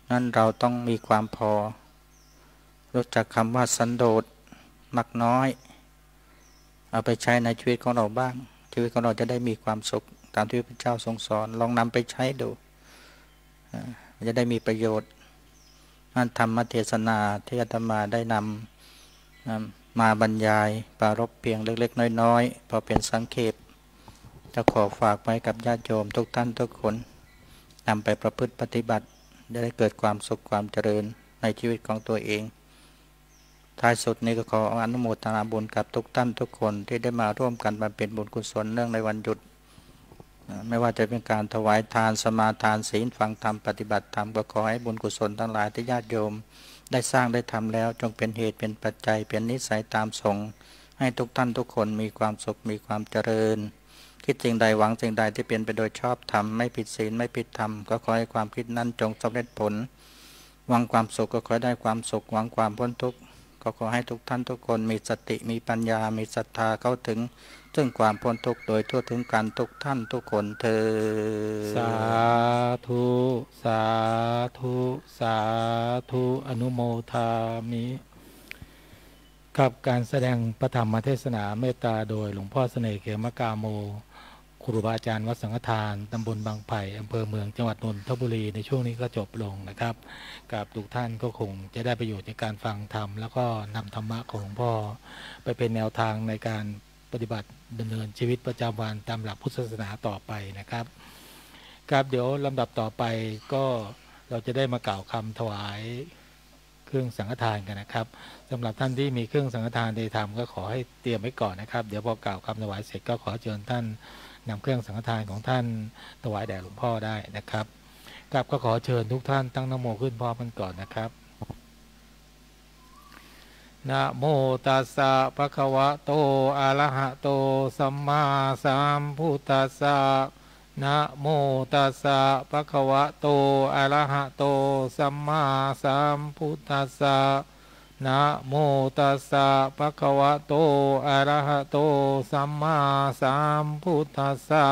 นั้นเราต้องมีความพอรู้จักคำว่าสันโดษมักน้อยเอาไปใช้ในชีวิตของเราบ้างชีวิตของเราจะได้มีความสุขตามที่พระเจ้าทรงสอนลองนำไปใช้ดูจะได้มีประโยชน์นั่นธรรมเทศนาที่อาตมาได้นำมาบรรยายปรารภเพียงเล็กๆน้อยๆพอเป็นสังเขปจะขอฝากไว้กับญาติโยมทุกท่านทุกคนนำไปประพฤติปฏิบัติจะได้เกิดความสุขความเจริญในชีวิตของตัวเองท้ายสุดนี้ก็ขออนุโมทนาบุญกับทุกท่านทุกคนที่ได้มาร่วมกันบำเพ็ญบุญกุศลเนื่องในวันหยุดไม่ว่าจะเป็นการถวายทานสมาทานศีลฟังธรรมปฏิบัติธรรมก็ขอให้บุญกุศลทั้งหลายที่ญาติโยมได้สร้างได้ทำแล้วจงเป็นเหตุเป็นปัจจัยเป็นนิสัยตามทรงให้ทุกท่านทุกคนมีความสุขมีความเจริญคิดสิ่งใดหวังสิ่งใดที่เป็นไปโดยชอบธรรมไม่ผิดศีลไม่ผิดธรรมก็ขอให้ความคิดนั้นจงสำเร็จผลหวังความสุขก็ขอได้ความสุขหวังความพ้นทุกข์ก็ขอให้ทุกท่านทุกคนมีสติมีปัญญามีศรัทธาเข้าถึงซึ่งความพ้นทุกข์โดยทั่วถึงกันทุกท่านทุกคนเทอญสาธุสาธุสาธุอนุโมทามิกับการแสดงพระธรรมเทศนาเมตตาโดยหลวงพ่อเสน่ห์เขมกาโมครูบาอาจารย์วัดสังฆทานตำบลบางไผ่อำเภอเมืองจังหวัดนนทบุรีในช่วงนี้ก็จบลงนะครับกับทุกท่านก็คงจะได้ประโยชน์ในการฟังธรรมแล้วก็นำธรรมะของหลวงพ่อไปเป็นแนวทางในการปฏิบัติดำเนินชีวิตประจำวันตามหลักพุทธศาสนาต่อไปนะครับครับเดี๋ยวลำดับต่อไปก็เราจะได้มากล่าวคำถวายเครื่องสังฆทานกันนะครับสำหรับท่านที่มีเครื่องสังฆทานได้ทำก็ขอให้เตรียมไว้ก่อนนะครับเดี๋ยวพอกล่าวคำถวายเสร็จก็ขอเชิญท่านนำเครื่องสังฆทานของท่านถวายแด่หลวงพ่อได้นะครับครับก็ขอเชิญทุกท่านตั้งนะโมขึ้นพร้อมกันก่อนนะครับนะโมตัสสะภะคะวะโตอะระหะโตสัมมาสัมพุทธัสสะนะโมตัสสะภะคะวะโตอะระหะโตสัมมาสัมพุทธัสสะนะโมตัสสะภะคะวะโตอะระหะโตสัมมาสัมพุทธัสสะ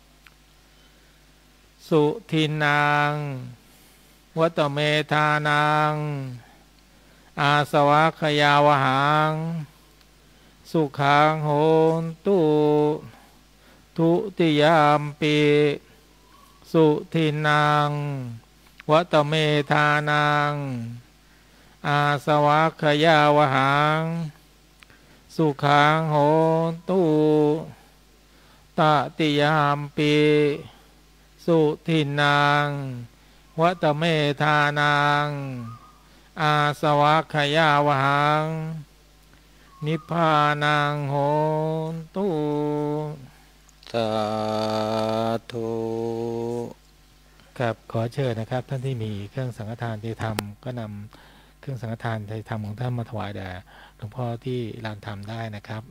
สุทินังวัตเมธานังอาสวะขยาวหังสุขังโหนตุทุติยามปิสุทินังวัตเมธานังอาสวะขยาวหังสุขังโหนตุตติยามปิสุทินังวัตเมธานังอาสวะขยาวหังนิพพานังโหนตุสาธุครับขอเชิญนะครับท่านที่มีเครื่องสังฆทานที่ทำก็นำเครื่องสังฆทานที่ทำของท่านมาถวายแด่หลวงพ่อที่ลานธรรมได้นะครับ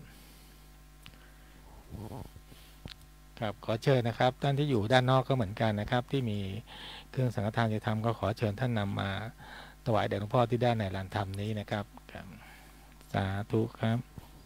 ครับขอเชิญนะครับท่านที่อยู่ด้านนอกก็เหมือนกันนะครับที่มีเครื่องสังฆทานที่ทำก็ขอเชิญท่านนำมาถวายแด่หลวงพ่อที่ด้านในลานธรรมนี้นะครับสาธุครับ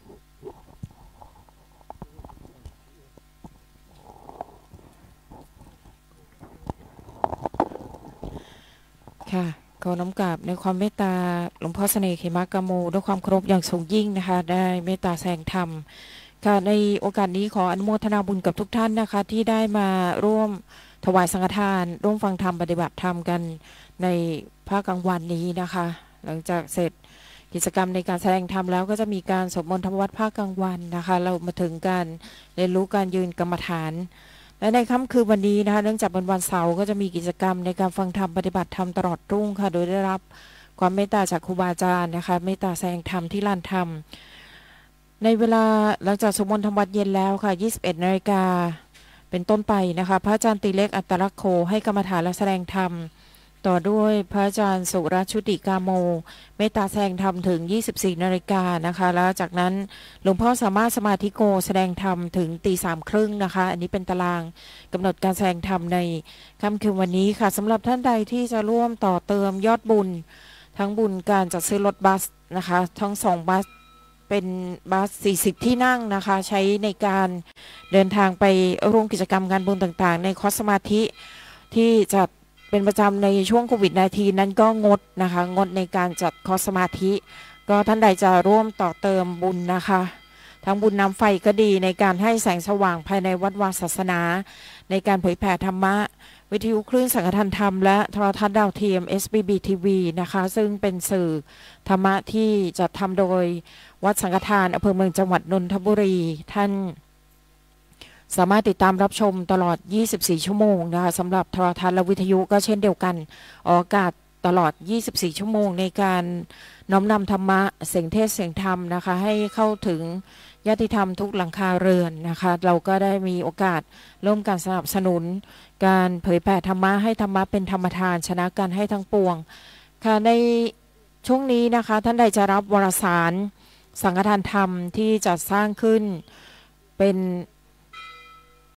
ค่ะขอน้อมกราบในความเมตตาหลวงพ่อเสน่ห์เขมกาโมด้วยความเคารพอย่างสูงยิ่งนะคะได้เมตตาแสดงธรรมค่ะในโอกาสนี้ขออนุโมทนาบุญกับทุกท่านนะคะที่ได้มาร่วมถวายสังฆทานร่วมฟังธรรมปฏิบัติธรรมกันในภาคกลางวันนี้นะคะหลังจากเสร็จกิจกรรมในการแสดงธรรมแล้วก็จะมีการสวดมนต์ธรรมวัดภาคกลางวันนะคะเรามาถึงการเรียนรู้การยืนกรรมฐานและในค่ำคืนวันนี้นะคะเนื่องจากเป็นวันเสาร์ก็จะมีกิจกรรมในการฟังธรรมปฏิบัติธรรมตลอดรุ่งค่ะโดยได้รับความเมตตาจากครูบาอาจารย์นะคะเมตตาแสดงธรรมที่ลานธรรมในเวลาหลังจากสวดมนต์ธรรมวัดเย็นแล้วค่ะยี่สิบเอ็ดนาฬิกาเป็นต้นไปนะคะพระอาจารย์ตีเล็กอัตตลักษณ์โคให้กรรมฐานและแสดงธรรมต่อด้วยพระอาจารย์สุรชุติกาโมเมตตาแสดงธรรมถึงยี่สิบสี่นาฬิกานะคะแล้วจากนั้นหลวงพ่อสามารถสมาธิโกแสดงธรรมถึงตีสามครึ่งนะคะอันนี้เป็นตารางกำหนดการแสดงธรรมในค่ำคืนวันนี้ค่ะสำหรับท่านใดที่จะร่วมต่อเติมยอดบุญทั้งบุญการจัดซื้อรถบัสนะคะทั้งสองบัสเป็นบัสสี่สิบที่นั่งนะคะใช้ในการเดินทางไปร่วมกิจกรรมงานบุญต่างๆในคอร์สสมาธิที่จัดเป็นประจำในช่วงโควิด สิบเก้า นั้นก็งดนะคะงดในการจัดคอร์สสมาธิก็ท่านใดจะร่วมต่อเติมบุญนะคะทั้งบุญน้ำไฟก็ดีในการให้แสงสว่างภายในวัดวาศาสนาในการเผยแผ่ธรรมะวิทยุคลื่นสังฆทานธรรมและโทรทัศน์ดาวเทียม เอส บี บี ที วี นะคะซึ่งเป็นสื่อธรรมะที่จัดทำโดยวัดสังฆทานอำเภอเมืองจังหวัดนนทบุรีท่านสามารถติดตามรับชมตลอดยี่สิบสี่ชั่วโมงนะคะสำหรับโทรทัศน์และวิทยุก็เช่นเดียวกันออกอากาศตลอดยี่สิบสี่ชั่วโมงในการน้อมนำธรรมะเสียงเทศเสียงธรรมนะคะให้เข้าถึงญาติธรรมทุกหลังคาเรือนนะคะเราก็ได้มีโอกาสร่วมกันสนับสนุนการเผยแผ่ธรรมะให้ธรรมะเป็นธรรมทานชนะการให้ทั้งปวงค่ะในช่วงนี้นะคะท่านใดจะรับวารสารสังฆทานธรรมที่จัดสร้างขึ้นเป็น